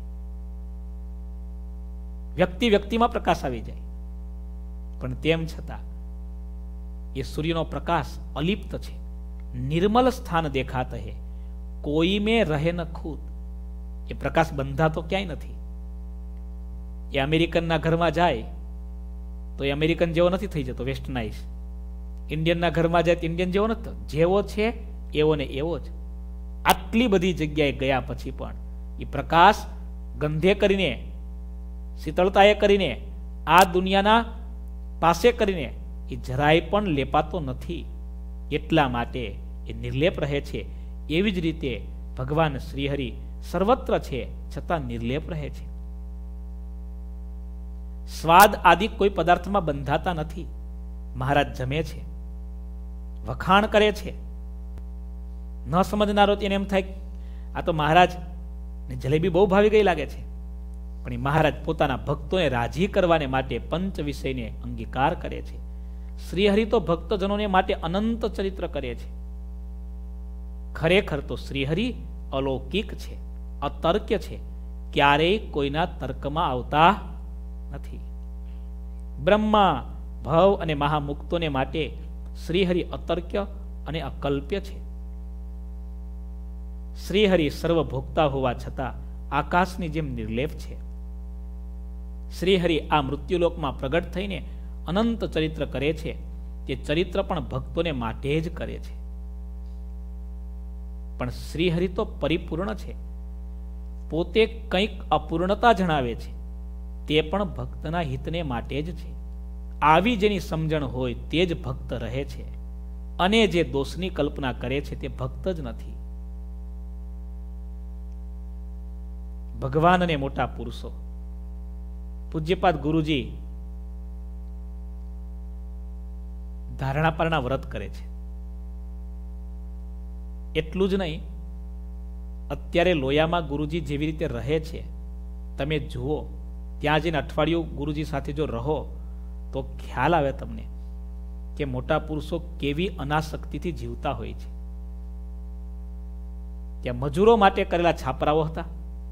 વ્યક્તિ વ્યક્તિમાં પ્રકાશ આવી જાય. પણ તેમ છતાં એ સૂર્યનો પ્રકાશ અલિપ્ત છે. નિર્મલ સ્થાન દેખાત હે કોઈ મેં રહે ન ખુદ. એ પ્રકાશ બંધાતો ક્યાંય નથી. એ અમેરિકનના ઘરમાં જાય તો એ અમેરિકન જેવો નથી થઈ જતો, વેસ્ટર્નાઇઝ. ઇન્ડિયનના ઘરમાં જાય તો ઇન્ડિયન જેવો નથી, જેવો છે એવો ને એવો જ. આટલી બધી જગ્યાએ ગયા પછી પણ એ પ્રકાશ ગંધે કરીને, શીતળતાએ કરીને, આ દુનિયાના પાસે કરીને એ જરાય પણ લેપાતો નથી. એટલા માટે એ નિર્લેપ રહે છે. એવી જ રીતે ભગવાન શ્રીહરિ સર્વત્ર છે છતાં નિર્લેપ રહે છે. સ્વાદ આદિ કોઈ પદાર્થમાં બંધાતા નથી. મહારાજ જમે છે, વખાણ કરે છે. ન સમજનારો એને એમ થાય આ તો મહારાજ ને જલેબી બહુ ભાવી ગઈ લાગે છે. પણ એ મહારાજ પોતાના ભક્તોને રાજી કરવાને માટે પંચ વિષયને અંગીકાર કરે છે. શ્રીહરિ તો ભક્તજનોને માટે અનંત ચરિત્ર કરે છે. ખરેખર તો શ્રીહરિ અલૌકિક છે, અતર્ક્ય છે, ક્યારેય કોઈના તર્કમાં આવતા નથી. બ્રહ્મા, ભવ અને મહામુક્તોને માટે શ્રીહરિ અતર્ક્ય અને અકલ્પ્ય છે. શ્રીહરિ સર્વભોગતા હોવા છતાં આકાશની જેમ નિર્લેપ છે. શ્રીહરિ આ મૃત્યુલોકમાં પ્રગટ થઈને અનંત ચરિત્ર કરે છે. તે ચરિત્ર પણ ભક્તોને માટે જ કરે છે. પણ શ્રીહરિ તો પરિપૂર્ણ છે. પોતે કંઈક અપૂર્ણતા જણાવે છે, તે પણ ભક્તના હિતને માટે જ છે. આવી જેની સમજણ હોય તે જ ભક્ત રહે છે, અને જે દોષની કલ્પના કરે છે તે ભક્ત જ નથી. ભગવાન અને મોટા પુરુષો. પૂજ્યપાદ ગુરુજી ધારણાપારણા વ્રત કરે છે. એટલું જ નહીં, અત્યારે લોયામાં ગુરુજી જેવી રીતે રહે છે તમે જુઓ. ત્યાં જઈને અઠવાડિયું ગુરુજી સાથે જો રહો તો ખ્યાલ આવે તમને કે મોટા પુરુષો કેવી અનાસક્તિથી જીવતા હોય છે. ત્યાં મજૂરો માટે કરેલા છાપરાઓ હતા,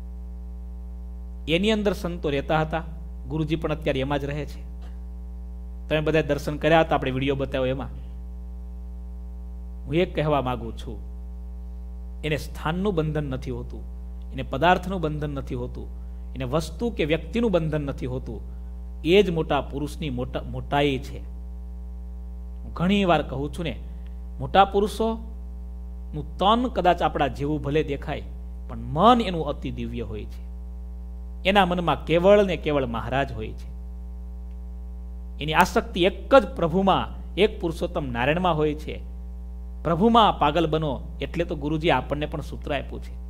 એની અંદર સંતો રહેતા હતા. ગુરુજી પણ અત્યારે એમાં જ રહે છે. તમે બધા દર્શન કર્યા હતા, આપણે વિડીયો બતાવ્યો એમાં. હું એક કહેવા માંગુ છું, એને સ્થાનનું બંધન નથી હોતું, એને પદાર્થનું બંધન નથી હોતું, એને વસ્તુ કે વ્યક્તિનું બંધન નથી હોતું. એ જ મોટા પુરુષની મોટા મોટાઈ છે. હું ઘણી વાર કહું છું ને, મોટા પુરુષોનું તન કદાચ આપણા જેવું ભલે દેખાય, પણ મન એનું અતિ દિવ્ય હોય છે. એના મનમાં કેવળ ને કેવળ મહારાજ હોય છે. એની આસક્તિ એક જ પ્રભુમાં, એક પુરુષોત્તમ નારાયણમાં હોય છે. પ્રભુમાં પાગલ બનો એટલે તો ગુરુજી આપણને પણ સૂત્ર આપ્યું છે.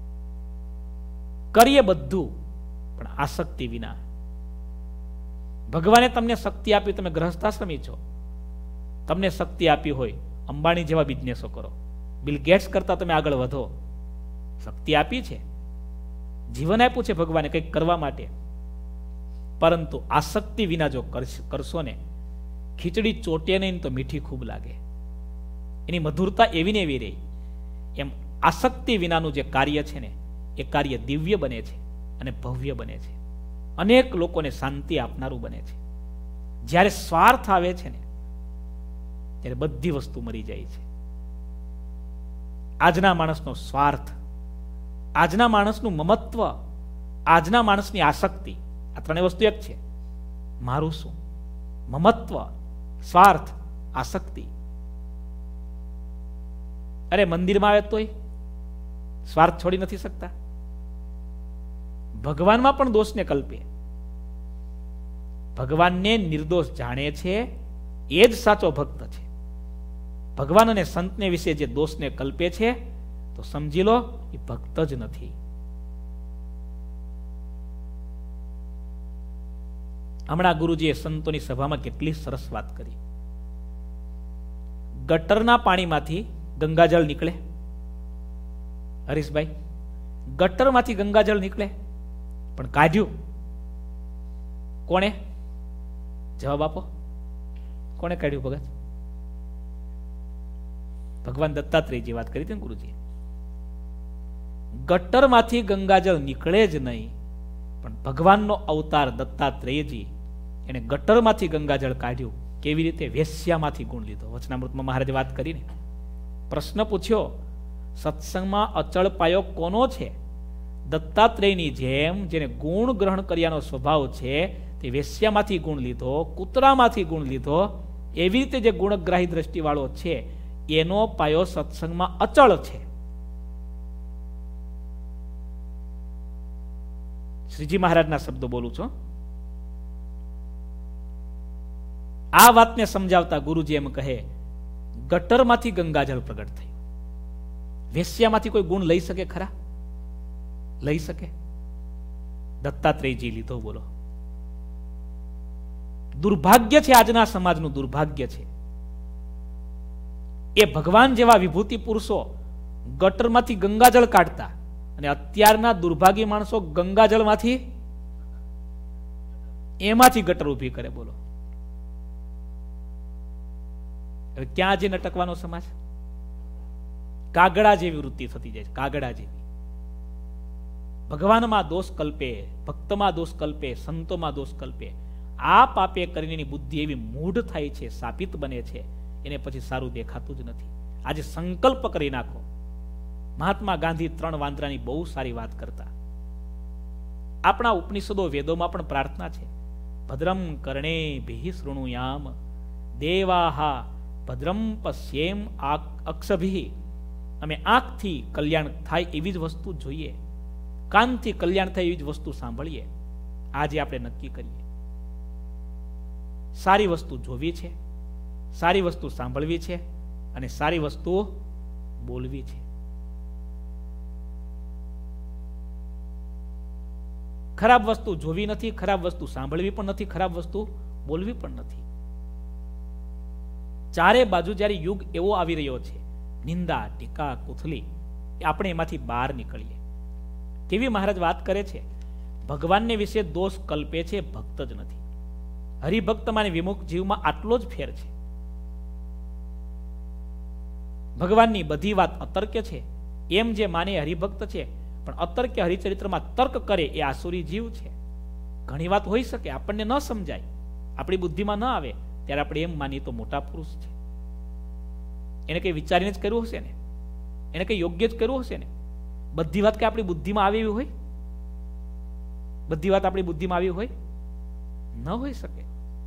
કરીએ બધું પણ આસક્તિ વિના. ભગવાને તમને શક્તિ આપી, તમે ગ્રહસ્થાશ્રમી છો, તમને શક્તિ આપી હોય અંબાણી જેવા બિઝનેસો કરો, બિલ ગેટ્સ કરતા તમે આગળ વધો. શક્તિ આપી છે, જીવન આપ્યું છે ભગવાને કંઈક કરવા માટે. પરંતુ આસક્તિ વિના જો કરશો ને, ખીચડી ચોટે નહીં તો મીઠી ખૂબ લાગે. એની મધુરતા એવી ને એવી રહી. એમ આસક્તિ વિનાનું જે કાર્ય છે ને, એ કાર્ય દિવ્ય બને છે અને ભવ્ય બને છે. અનેક લોકોને શાંતિ આપનારું બને છે. જ્યારે સ્વાર્થ આવે છે ને, ત્યારે બધી વસ્તુ મરી જાય છે. આજના માણસનો સ્વાર્થ, આજના માણસનું મમત્વ, આજના માણસની આસક્તિ, આ ત્રણેય વસ્તુ એક છે. મારું શું? મમત્વ, સ્વાર્થ, આસક્તિ. અરે મંદિરમાં આવે તોય સ્વાર્થ છોડી નથી શકતા. ભગવાનમાં પણ દોષને કલ્પે. ભગવાનને નિર્દોષ જાણે છે એ જ સાચો ભક્ત છે. ભગવાન અને સંતને વિશે જે દોષને કલ્પે છે તો સમજી લો એ ભક્ત જ નથી. હમણાં ગુરુજીએ સંતોની સભામાં કેટલી સરસ વાત કરી. ગટરના પાણીમાંથી ગંગાજળ નીકળે. હરીશભાઈ, ગટરમાંથી ગંગાજળ નીકળે, પણ કાઢ્યું કોણે? જવાબ આપો. કોણે કાઢ્યું ભગત? ભગવાન દત્તાત્રેયજી વાત કરી હતી ને ગુરુજી. ગટરમાંથી ગંગાજળ નીકળે જ નહીં, પણ ભગવાનનો અવતાર દત્તાત્રેયજી એને ગટરમાંથી ગંગાજળ કાઢ્યું. કેવી રીતે? વેશ્યામાંથી ગુણ લીધો. વચનામૃતમાં મહારાજે વાત કરીને પ્રશ્ન પૂછ્યો, સત્સંગમાં અચળ પાયો કોનો છે? દત્તાત્રેયની જેમ જેને ગુણ ગ્રહણ કર્યાનો સ્વભાવ છે તે વેશ્યામાંથી ગુણ લીધો, કૂતરામાંથી ગુણ લીધો. એવી રીતે જે ગુણગ્રાહી દ્રષ્ટિ વાળો છે એનો પાયો સત્સંગમાં અચળ છે. શ્રીજી મહારાજના શબ્દો બોલું છું. આ વાતને સમજાવતા ગુરુજી એમ કહે, ગટરમાંથી ગંગાજળ પ્રગટ થયું. વેશ્યામાંથી કોઈ ગુણ લઈ શકે ખરા? લઈ શકે? દત્તાત્રેયજી લીધો. બોલો, દુર્ભાગ્ય છે, આજના સમાજનું દુર્ભાગ્ય છે. એ ભગવાન જેવા વિભૂતિ પુરુષો ગટરમાંથી ગંગાજળ કાઢતા, અને અત્યારના દુર્ભાગી માણસો ગંગાજળમાંથી એમાંથી ગટર ઉભી કરે. બોલો, હવે ક્યાં જે નટકવાનો સમાજ? કાગડા જેવી વૃત્તિ થતી જાય છે, કાગડા જેવી. ભગવાનમાં દોષ કલ્પે, ભક્તમાં દોષ કલ્પે, સંતોમાં દોષ કલ્પે. આ પાપે કરીને બુદ્ધિ એવી મૂઢ થાય છે, શાપિત બને છે, એને પછી સારું દેખાતું જ નથી. આજે સંકલ્પ કરી નાખો. મહાત્મા ગાંધી ત્રણ વાંદરાની બહુ સારી વાત કરતા. આપણા ઉપનિષદો વેદોમાં પણ પ્રાર્થના છે, ભદ્રમ કર્ણેભિઃ શૃણુયામ દેવાહા ભદ્રમ પશ્યેમ અક્ષભિઃ. અમે આંખથી કલ્યાણ થાય એવી જ વસ્તુ જોઈએ, કાનથી કલ્યાણ થાય એવી જ વસ્તુ સાંભળીએ. આજે આપણે નક્કી કરીએ, સારી વસ્તુ જોવી છે, સારી વસ્તુ સાંભળવી છે, અને સારી વસ્તુ બોલવી છે. ખરાબ વસ્તુ જોવી નથી, ખરાબ વસ્તુ સાંભળવી પણ નથી, ખરાબ વસ્તુ બોલવી પણ નથી. ચારે બાજુ જ્યારે યુગ એવો આવી રહ્યો છે, નિંદા, ટીકા, કુથલી, આપણે એમાંથી બહાર નીકળીએ. કેવી મહારાજ વાત કરે છે, ભગવાનને વિશે દોષ કલ્પે છે, ભક્ત જ નથી. હરિભક્તમાં અને વિમુખ જીવમાં આટલો જ ફેર છે. ભગવાનની બધી વાત અતર્ક્ય છે એમ જે માને હરિભક્ત છે, પણ અતર્ક્ય હરિચરિત્રમાં તર્ક કરે એ આસુરી જીવ છે. ઘણી વાત હોઈ શકે આપણને ન સમજાય, આપણી બુદ્ધિમાં ન આવે, ત્યારે આપણે એમ માનીએ તો મોટા પુરુષ છે. એને કઈ વિચારીને જ કર્યું હશે ને, એને કઈ યોગ્ય જ કર્યું હશે ને. બધી વાત કે આપણી બુદ્ધિમાં આવી હોય? બધી વાત આપણી બુદ્ધિમાં આવી હોય? ન હોઈ શકે.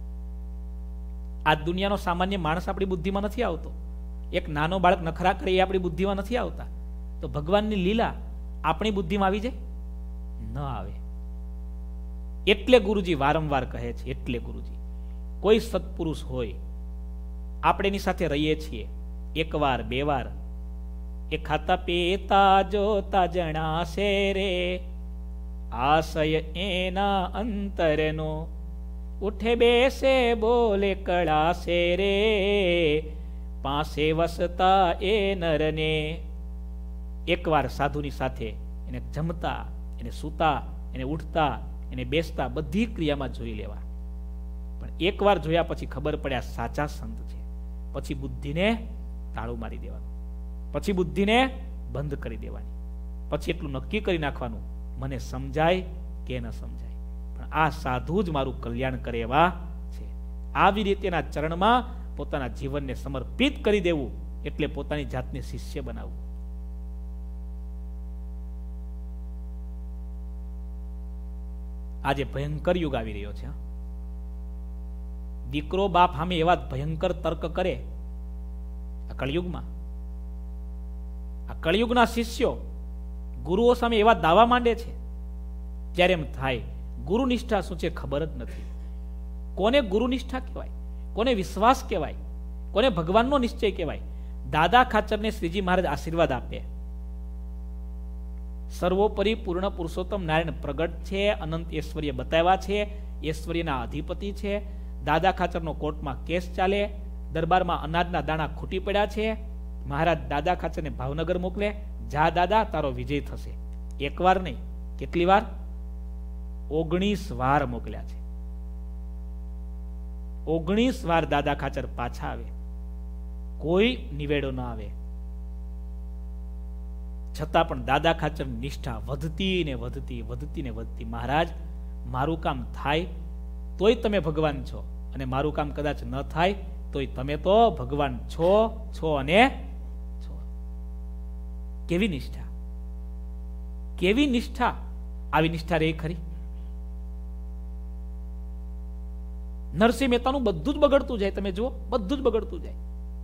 આ દુનિયાનો સામાન્ય માણસ આપણી બુદ્ધિમાં નથી આવતો. એક નાનો બાળક નખરા કરે એ આપણી બુદ્ધિમાં નથી આવતા. તો ભગવાનની લીલા આપણી બુદ્ધિમાં આવી જાય? ન આવે. એટલે ગુરુજી વારંવાર કહે છે, એટલે ગુરુજી કોઈ સત્પુરુષ હોય, આપણે એની સાથે રહીએ છીએ, એક વાર બે વાર, એ ખાતા પીતા જોતા જણાશે રે, આશય એના અંતરનો, ઉઠે બેસે બોલે કળાશે રે, પાસે વસતા એ નરને. એકવાર સાધુની સાથે એને જમતા, એને સૂતા, એને ઉઠતા, એને બેસતા બધી ક્રિયામાં જોઈ લેવા. પણ એકવાર જોયા પછી ખબર પડ્યા સાચા સંત છે, પછી બુદ્ધિને તાળું મારી દેવાનું, પછી બુદ્ધિને બંધ કરી દેવાની, પછી એટલું નક્કી કરી નાખવાનું, મને સમજાય કે ન સમજાય, પણ આ સાધુ જ મારું કલ્યાણ કરે એવા છે. આવી રીતેના ચરણમાં પોતાના જીવનને સમર્પિત કરી દેવું એટલે પોતાની જાતને શિષ્ય બનાવવું. આજે ભયંકર યુગ આવી રહ્યો છે. દીકરો બાપ સામે એવા ભયંકર તર્ક કરે આ કળિયુગમાં. આ કળિયુગના શિષ્યો ગુરુઓ સામે એવા દાવા માંડે છે, ત્યારે એમ થાય ગુરુ નિષ્ઠા શું છે ખબર જ નથી. કોને ગુરુ નિષ્ઠા કહેવાય, કોને વિશ્વાસ કહેવાય, કોને ભગવાનનો નિશ્ચય કહેવાય? દાદા ખાચરને શ્રીજી મહારાજ આશીર્વાદ આપે. સર્વોપરી પૂર્ણ પુરુષોત્તમ નારાયણ પ્રગટ છે, અનંત ઐશ્વર્ય બતાવ્યા છે, ઐશ્વર્યના અધિપતિ છે. દાદા ખાચરનો કોર્ટમાં કેસ ચાલે, દરબારમાં અનાજના દાણા ખૂટી પડ્યા છે. મહારાજ દાદા ખાચરને ભાવનગર મોકલે, જા દાદા તારો વિજય થશે. એક વાર નહીં, કેટલી વાર? ઓગણીસ વાર મોકલ્યા છે. ઓગણીસ વાર દાદા ખાચર પાછા આવે, કોઈ નિવેડો ના આવે. છતાં પણ દાદા ખાચર નિષ્ઠા વધતી ને વધતી વધતી ને વધતી. મહારાજ મારું કામ થાય તોય તમે ભગવાન છો, અને મારું કામ કદાચ ન થાય તોય તમે તો ભગવાન છો છો અને છો. કેવી નિષ્ઠા, કેવી નિષ્ઠા! આવી નિષ્ઠા રે ખરી? નરસિંહ મહેતાનું બધું જ બગડતું જાય. તમે જુઓ, બધું જ બગડતું જાય.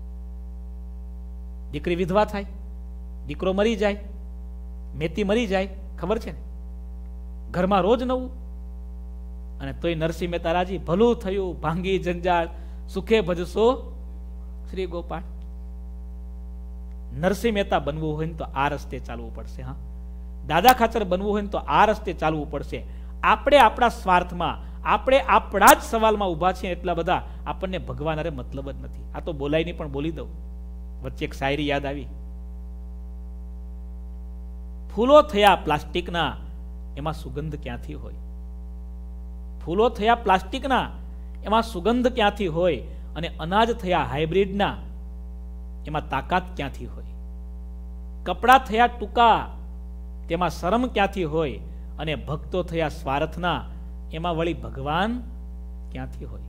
દીકરી વિધવા થાય, દીકરો મરી જાય, મેતી મરી જાય, ખબર છે ને? ઘરમાં રોજ નવું. અને તોય નરસિંહ મહેતા રાજી, ભલું થયું, ભાંગી જંજાળ, સુખે ભજશો શ્રી ગોપાળ. નરસિંહ મહેતા બનવું હોય ને તો આ રસ્તે ચાલવું પડશે. હા, દાદા ખાચર બનવું હોય ને તો આ રસ્તે ચાલવું પડશે. આપણે આપણા સ્વાર્થમાં, આપણે આપણા જ સવાલમાં ઉભા છીએ. એટલા બધા આપણને ભગવાન અરે મતલબ જ નથી. આ તો બોલાય નહીં પણ બોલી દઉં. વચ્ચે એક શાયરી યાદ આવી. ફૂલો થયા પ્લાસ્ટિકના, એમાં સુગંધ ક્યાંથી હોય? ફૂલો થયા પ્લાસ્ટિકના, એમાં સુગંધ ક્યાંથી હોય? અને અનાજ થયા હાઇબ્રિડના, એમાં તાકાત ક્યાંથી હોય? કપડા થયા ટૂંકા, તેમાં શરમ ક્યાંથી હોય? અને ભક્તો થયા સ્વાર્થના, એમાં વળી ભગવાન ક્યાંથી હોય?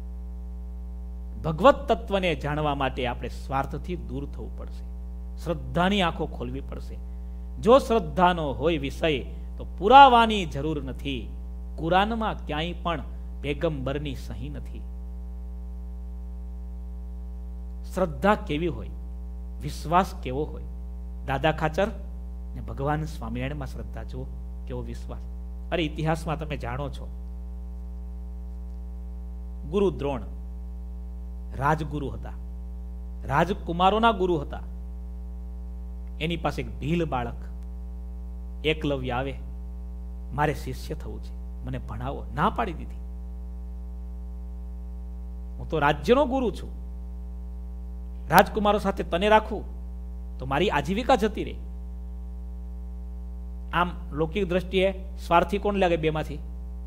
ભગવત તત્વને જાણવા માટે આપણે સ્વાર્થથી દૂર થવું પડશે. શ્રદ્ધાની આંખો ખોલવી પડશે. જો શ્રદ્ધાનો હોય વિષય તો પુરાવાની જરૂર નથી. કુરાનમાં ક્યાંય પણ પેગંબરની સહી નથી. શ્રદ્ધા કેવી હોય, વિશ્વાસ કેવો હોય? દાદા ખાચર ને ભગવાન સ્વામિનારાયણમાં શ્રદ્ધા જુઓ, કેવો વિશ્વાસ! અરે ઇતિહાસમાં તમે જાણો છો, ગુરુ દ્રોણ રાજગુરુ હતા, રાજકુમારોના ગુરુ હતા. એની પાસે એક ભીલ બાળક એકલવ્ય આવે, મારે શિષ્ય થવું છે, મને ભણાવો. ના પાડી દીધી. હું તો રાજ્યનો ગુરુ છું, રાજકુમારો સાથે તને રાખવું તો મારી આજીવિકા જતી રહે. આમ લૌકિક દ્રષ્ટિએ સ્વાર્થી કોણ લાગે બેમાંથી?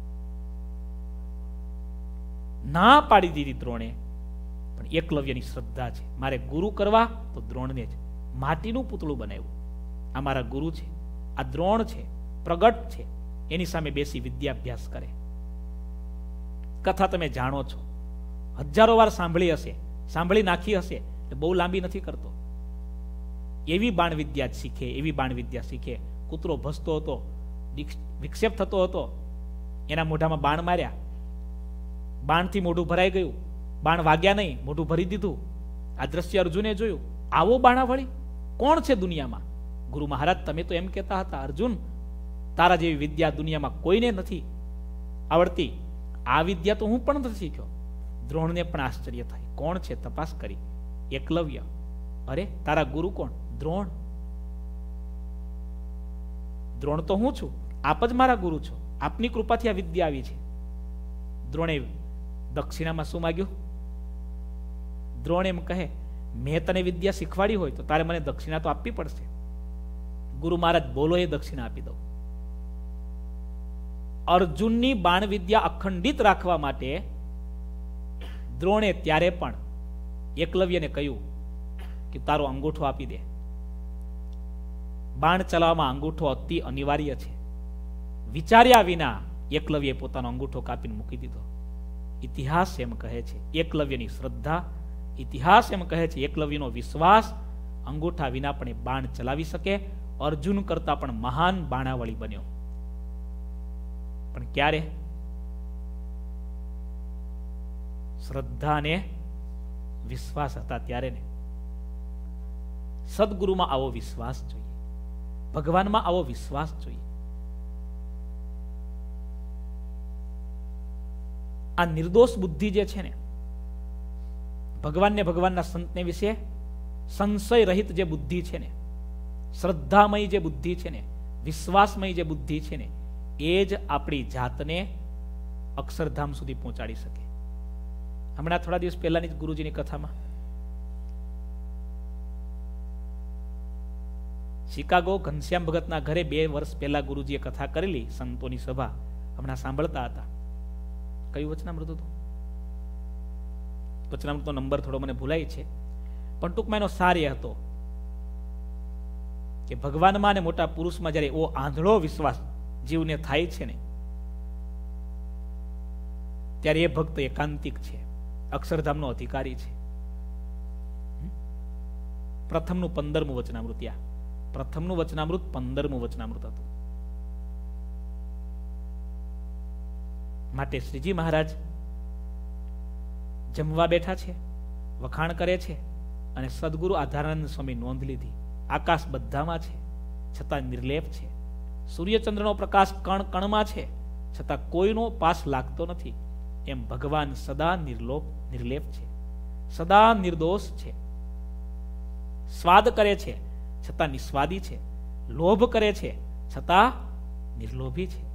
ના પાડી દીધી દ્રોણે. પણ એકલવ્યની શ્રદ્ધા છે, મારે ગુરુ કરવા તો દ્રોણને જ. માટીનું પૂતળું બનાવ્યું. આ મારા ગુરુ છે, આ દ્રોણ છે, પ્રગટ છે. એની સામે બેસી વિદ્યાભ્યાસ કરે. કથા તમે જાણો છો, હજારો વાર સાંભળી હશે, સાંભળી નાખી હશે, બહુ લાંબી નથી કરતો. એવી બાણ વિદ્યા શીખે, એવી બાણ વિદ્યા શીખે. કૂતરો ભસતો હતો, વિક્ષેપ થતો હતો, એના મોઢામાં બાણ માર્યા, બાણથી મોઢું ભરાઈ ગયું, બાણ વાગ્યા નહીં, મોઢું ભરી દીધું. આ દ્રશ્ય અર્જુને જોયું. આવો બાણાવળી કોણ છે દુનિયામાં? ગુરુ મહારાજ તમે તો એમ કહેતા હતા, અર્જુન તારા જેવી વિદ્યા દુનિયામાં કોઈને નથી આવડતી. આ વિદ્યા તો હું પણ નથી શીખ્યો. દ્રોણને પણ આશ્ચર્ય થાય, કોણ છે? તપાસ કરી, એકલવ્ય. અરે તારા ગુરુ કોણ? દ્રોણ. દ્રોણ તો હું છું, આપ જ મારા ગુરુ છો, આપની કૃપાથી આ વિદ્યા આવી છે. દ્રોણે દક્ષિણામાં શું માગ્યું? દ્રોણ એમ કહે, મેં તને વિદ્યા શીખવાડી હોય તો તારે મને દક્ષિણા તો આપવી પડશે. ગુરુ મહારાજ બોલો એ દક્ષિણા આપી દઉં. અર્જુનની બાણ વિદ્યા અખંડિત રાખવા માટે દ્રોણે ત્યારે પણ એકલવ્યને કહ્યું કે તારો અંગૂઠો આપી દે. બાણ ચલાવવામાં અંગૂઠો અતિ અનિવાર્ય છે. વિચાર્યા વિના એકલવ્યએ પોતાનો અંગૂઠો કાપીને મૂકી દીધો. ઇતિહાસ એમ કહે છે એકલવ્યની શ્રદ્ધા, ઇતિહાસ એમ કહે છે એકલવ્યનો વિશ્વાસ, અંગૂઠા વિના પણ એ બાણ ચલાવી શકે. અર્જુન કરતા પણ મહાન બાણાવળી બન્યો. પણ ક્યારે? શ્રદ્ધા ને વિશ્વાસ હતા ત્યારે ને. સદગુરુમાં આવો વિશ્વાસ જોઈએ, ભગવાનમાં આવો વિશ્વાસ જોઈએ. આ નિર્દોષ બુદ્ધિ જે છે ને, ભગવાનને ભગવાનના સંતને વિશે સંશય રહિત જે બુદ્ધિ છે ને, શ્રદ્ધામય જે બુદ્ધિ છે ને, વિશ્વાસમય જે બુદ્ધિ છે ને, એ જ આપણી જાતને અક્ષરધામ સુધી પહોંચાડી શકે. હમણાં થોડા દિવસ પહેલાની જ ગુરુજીની કથામાં શિકાગો ઘનશ્યામ ભગતના ઘરે બે વર્ષ પહેલા ગુરુજીએ કથા કરેલી, સંતોની સભા હમણાં સાંભળતા હતા. કયું વચનામૃત હતું? વચનામૃતનો નંબર થોડો મને ભૂલાય છે, પણ ટૂંકમાં એનો સાર એ હતો કે ભગવાનમાં અને મોટા પુરુષમાં જયારે એવો આંધળો વિશ્વાસ જીવને થાય છે ને, ત્યારે એ ભક્ત એકાંતિક છે, અક્ષરધામનો અધિકારી છે. પ્રથમનું પંદરમું વચનામૃત, યા પ્રથમનું વચનામૃત પંદરમું વચનામૃત હતું. માટે શ્રીજી મહારાજ જમવા બેઠા છે, વખાણ કરે છે, અને સદગુરુ આધારાનંદ સ્વામી નોંધ લીધી. આકાશ બધામાં છે છતાં નિર્લેપ છે, સૂર્યચંદ્રનો પ્રકાશ કણ કણમાં છે છતાં કોઈનો પાસ લાગતો નથી. એમ ભગવાન સદા નિર્લોપ નિર્લેપ છે, સદા નિર્દોષ છે. સ્વાદ કરે છે છતાં નિસ્વાદી છે, લોભ કરે છે છતાં નિર્લોભી છે.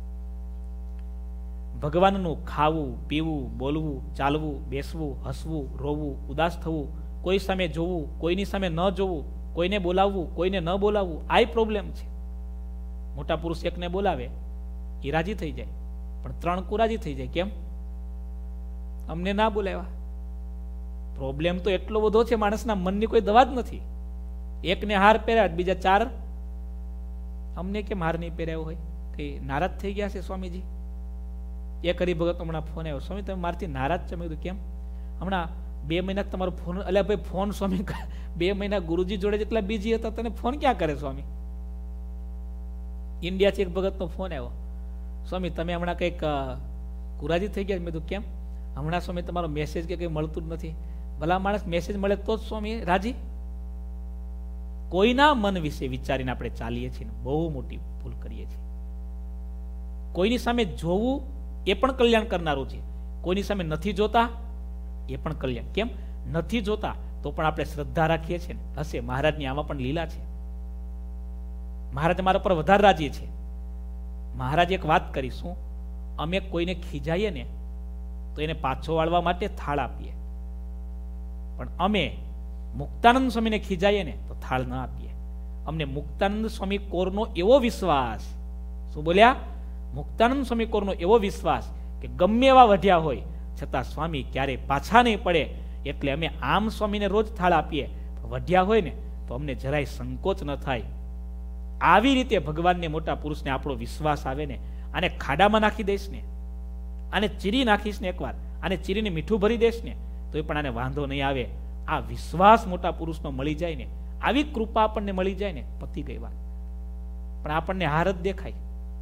ભગવાનનું ખાવું, પીવું, બોલવું, ચાલવું, બેસવું, હસવું, રોવું, ઉદાસ થવું, કોઈ સામે જોવું, કોઈની સામે ન જોવું, કોઈને બોલાવવું, કોઈને ન બોલાવવું, આ પ્રોબ્લેમ છે. મોટા પુરુષ એકને બોલાવે એ રાજી થઈ જાય, પણ ત્રણ કુરાજી થઈ જાય. કેમ? અમને ના બોલાવ્યા. પ્રોબ્લેમ તો એટલો બધો છે, માણસના મનની કોઈ દવા જ નથી. એકને હાર પહેર્યા, બીજા ચાર અમને કેમ હાર નહીં પહેર્યો હોય? કઈ નારાજ થઈ ગયા છે સ્વામીજી? એક હરિભગત હમણાં ફોન આવ્યો, સ્વામી તમે મારથી નારાજ છે? મેં કીધું કેમ? હમણાં બે મહિના તમારો ફોન, એટલે ભાઈ ફોન સ્વામી બે મહિના ગુરુજી જોડે જેટલા બીજી હતા, તને ફોન ક્યાં કરે સ્વામી? ઇન્ડિયાથી એક ભગતનો ફોન આવ્યો, સ્વામી તમે હમણાં કંઈક કુરાજી થઈ ગયા? મેં કીધું કેમ? હમણાં સ્વામી તમારો મેસેજ કે કંઈ મળતું જ નથી. ભલા માણસ મેસેજ મળે તો જ સ્વામી રાજી. કોઈના મન વિશે વિચારીને આપણે ચાલીએ છીએ, બહુ મોટી ભૂલ કરીએ છીએ. કોઈની સામે જોવું એ પણ કલ્યાણ કરનારું છે, કોઈની સામે નથી જોતા એ પણ કલ્યાણ. કેમ નથી જોતા? તો પણ આપણે શ્રદ્ધા રાખીએ છીએ ને, હશે મહારાજની આમાં પણ લીલા છે. મહારાજ મારા પર વધારે રાજી છે. મહારાજ એક વાત કરીશું, અમે કોઈને ખીજાઈએ ને તો એને પાછો વાળવા માટે થાળ આપીએ, પણ અમે મુક્તાનંદ સ્વામીને ખીજાઈએ ને તો થાળ ન આપીએ. અમને મુક્તાનંદ સ્વામી કોરનો એવો વિશ્વાસ, શું બોલ્યા? મુક્તાનંદ સ્વામી કોરનો એવો વિશ્વાસ કે ગમે એવા વઢ્યા હોય છતાં સ્વામી ક્યારેય પાછા નહીં પડે, એટલે અમે આમ સ્વામીને રોજ થાળ આપીએ. વઢ્યા હોય ને તો અમને જરાય સંકોચ ન થાય. આવી રીતે ભગવાનને મોટા પુરુષને આપણો વિશ્વાસ આવે ને, આને ખાડામાં નાખી દઈશ ને, આને ચીરી નાખીશ ને, એકવાર આને ચીરીને મીઠું ભરી દઈશ ને તો પણ આને વાંધો નહીં આવે. આ વિશ્વાસ મોટા પુરુષનો મળી જાય ને, આવી કૃપા આપણને મળી જાય ને, પતી ગઈ વાત. પણ આપણને હાર જ દેખાય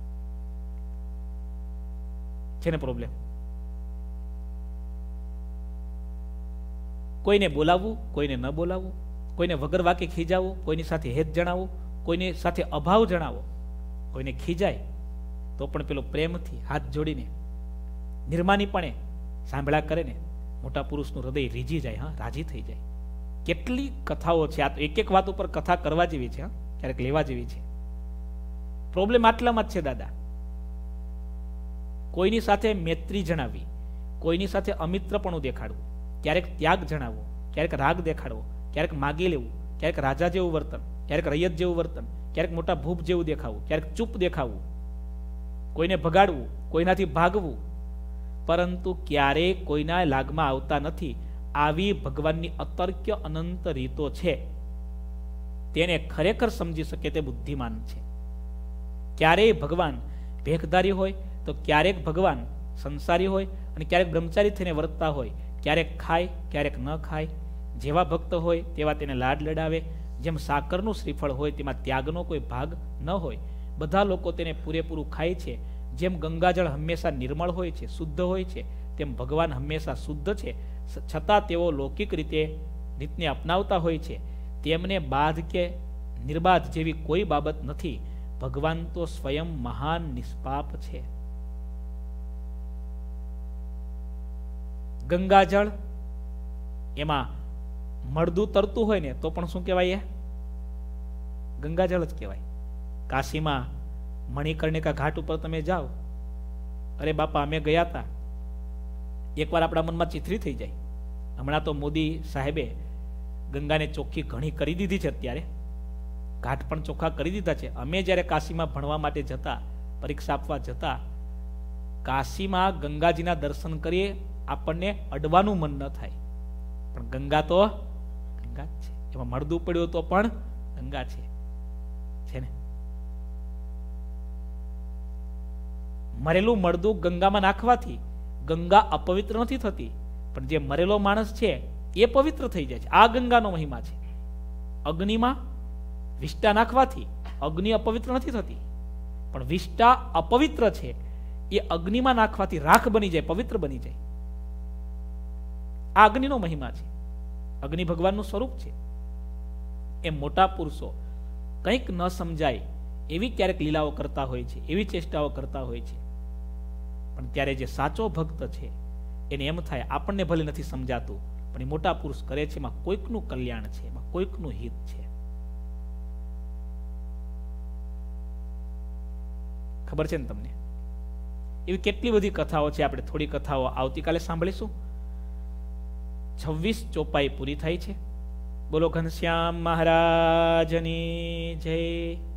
છે ને પ્રોબ્લેમ. કોઈને બોલાવવું, કોઈને ન બોલાવવું, કોઈને વગર વાકે ખીજાવવું, કોઈની સાથે હેત જણાવવું, કોઈની સાથે અભાવ જણાવો. કોઈને ખીજાય તો પણ પેલો પ્રેમથી હાથ જોડીને નિર્માનીપણે સાંભળ્યા કરે ને, મોટા પુરુષનું હૃદય રીઝી જાય, હા રાજી થઈ જાય. કેટલી કથાઓ છે આ, તો એક એક વાત ઉપર કથા કરવા જેવી છે, ક્યારેક લેવા જેવી છે. પ્રોબ્લેમ આટલામાં જ છે દાદા. કોઈની સાથે મૈત્રી જણાવવી, કોઈની સાથે અમિત્રપણું દેખાડવું, ક્યારેક ત્યાગ જણાવવો, ક્યારેક રાગ દેખાડવો, ક્યારેક માગી લેવું, ક્યારેક રાજા જેવું વર્તન, ક્યારેક રૈયત જેવું વર્તન, ક્યારેક મોટા ભૂપ જેવું દેખાવું, ક્યારેક ચૂપ દેખાવું, કોઈને ભગાડવું, કોઈનાથી ભાગવું, પરંતુ ક્યારેય કોઈના લાગમાં આવતા નથી. આવી ભગવાનની અતર્ક્ય અનંત રીતો છે, તેને ખરેખર સમજી શકે તે બુદ્ધિમાન છે. ક્યારેય ભગવાન ભેખધારી હોય તો ક્યારેક ભગવાન સંસારી હોય અને ક્યારેક બ્રહ્મચારી થઈને વર્તતા હોય, ક્યારેક ખાય ક્યારેક ન ખાય, જેવા ભક્ત હોય તેવા તેને લાડ લડાવે. જેમ સાકરનું શ્રીફળ હોય તેમાં ત્યાગનો કોઈ ભાગ ન હોય, બધા લોકો તેને પૂરેપૂરું ખાય છે. જેમ ગંગાજળ હંમેશા નિર્મળ હોય છે, શુદ્ધ હોય છે, તેમ ભગવાન હંમેશા શુદ્ધ છે, છતાં તેઓ લૌકિક રીતે રીતને અપનાવતા હોય છે. તેમને બાધ કે નિર્બાધ જેવી કોઈ બાબત નથી. ભગવાન તો સ્વયં મહાન નિષ્પાપ છે. ગંગાજળ એમાં મળદું તરતું હોય ને તો પણ શું કહેવાય? ગંગાજળ જ કહેવાય. કાશીમાં મણિકર્ણિકા ઘાટ ઉપર તમે જાઓ, અરે બાપા અમે ગયા હતા, એકવાર આપણા મનમાં ચિત્રી થઈ જાય. હમણાં તો મોદી સાહેબે ગંગાને ચોખ્ખી ઘણી કરી દીધી છે, અત્યારે ઘાટ પણ ચોખ્ખા કરી દીધા છે. અમે જ્યારે કાશીમાં ભણવા માટે જતા, પરીક્ષા આપવા જતા, કાશીમાં ગંગાજીના દર્શન કરીએ આપણને અડવાનું મન ન થાય, પણ ગંગા તો ગંગા જ છે. એમાં મળદું પડ્યું તો પણ ગંગા છે છે ને. મરેલું મળદું ગંગામાં નાખવાથી ગંગા અપવિત્ર નથી થતી, પણ જે મરેલો માણસ છે એ પવિત્ર થઈ જાય છે. આ ગંગાનો મહિમા છે. અગ્નિમાં વિષ્ટા નાખવાથી અગ્નિ અપવિત્ર નથી થતી, પણ વિષ્ટા અપવિત્ર છે એ અગ્નિમાં નાખવાથી રાખ બની જાય, પવિત્ર બની જાય. આ અગ્નિનો મહિમા છે. અગ્નિ ભગવાનનું સ્વરૂપ છે. એ મોટા પુરુષો કંઈક ન સમજાય એવી ક્યારેક લીલાઓ કરતા હોય છે, એવી ચેષ્ટાઓ કરતા હોય છે, પણ ત્યારે જે સાચો ભક્ત છે એને એમ થાય આપણને ભલે નથી સમજાતું, પણ એ મોટા પુરુષ કરે છે એમાં કોઈકનું કલ્યાણ છે, એમાં કોઈકનું હિત છે. ખબર છે ને તમને? એવી કેટલી બધી કથાઓ છે. આપણે થોડી કથાઓ આવતીકાલે સાંભળીશું. છવ્વીસ ચોપાઈ પૂરી થાય છે. બોલો ઘનશ્યામ મહારાજની જય.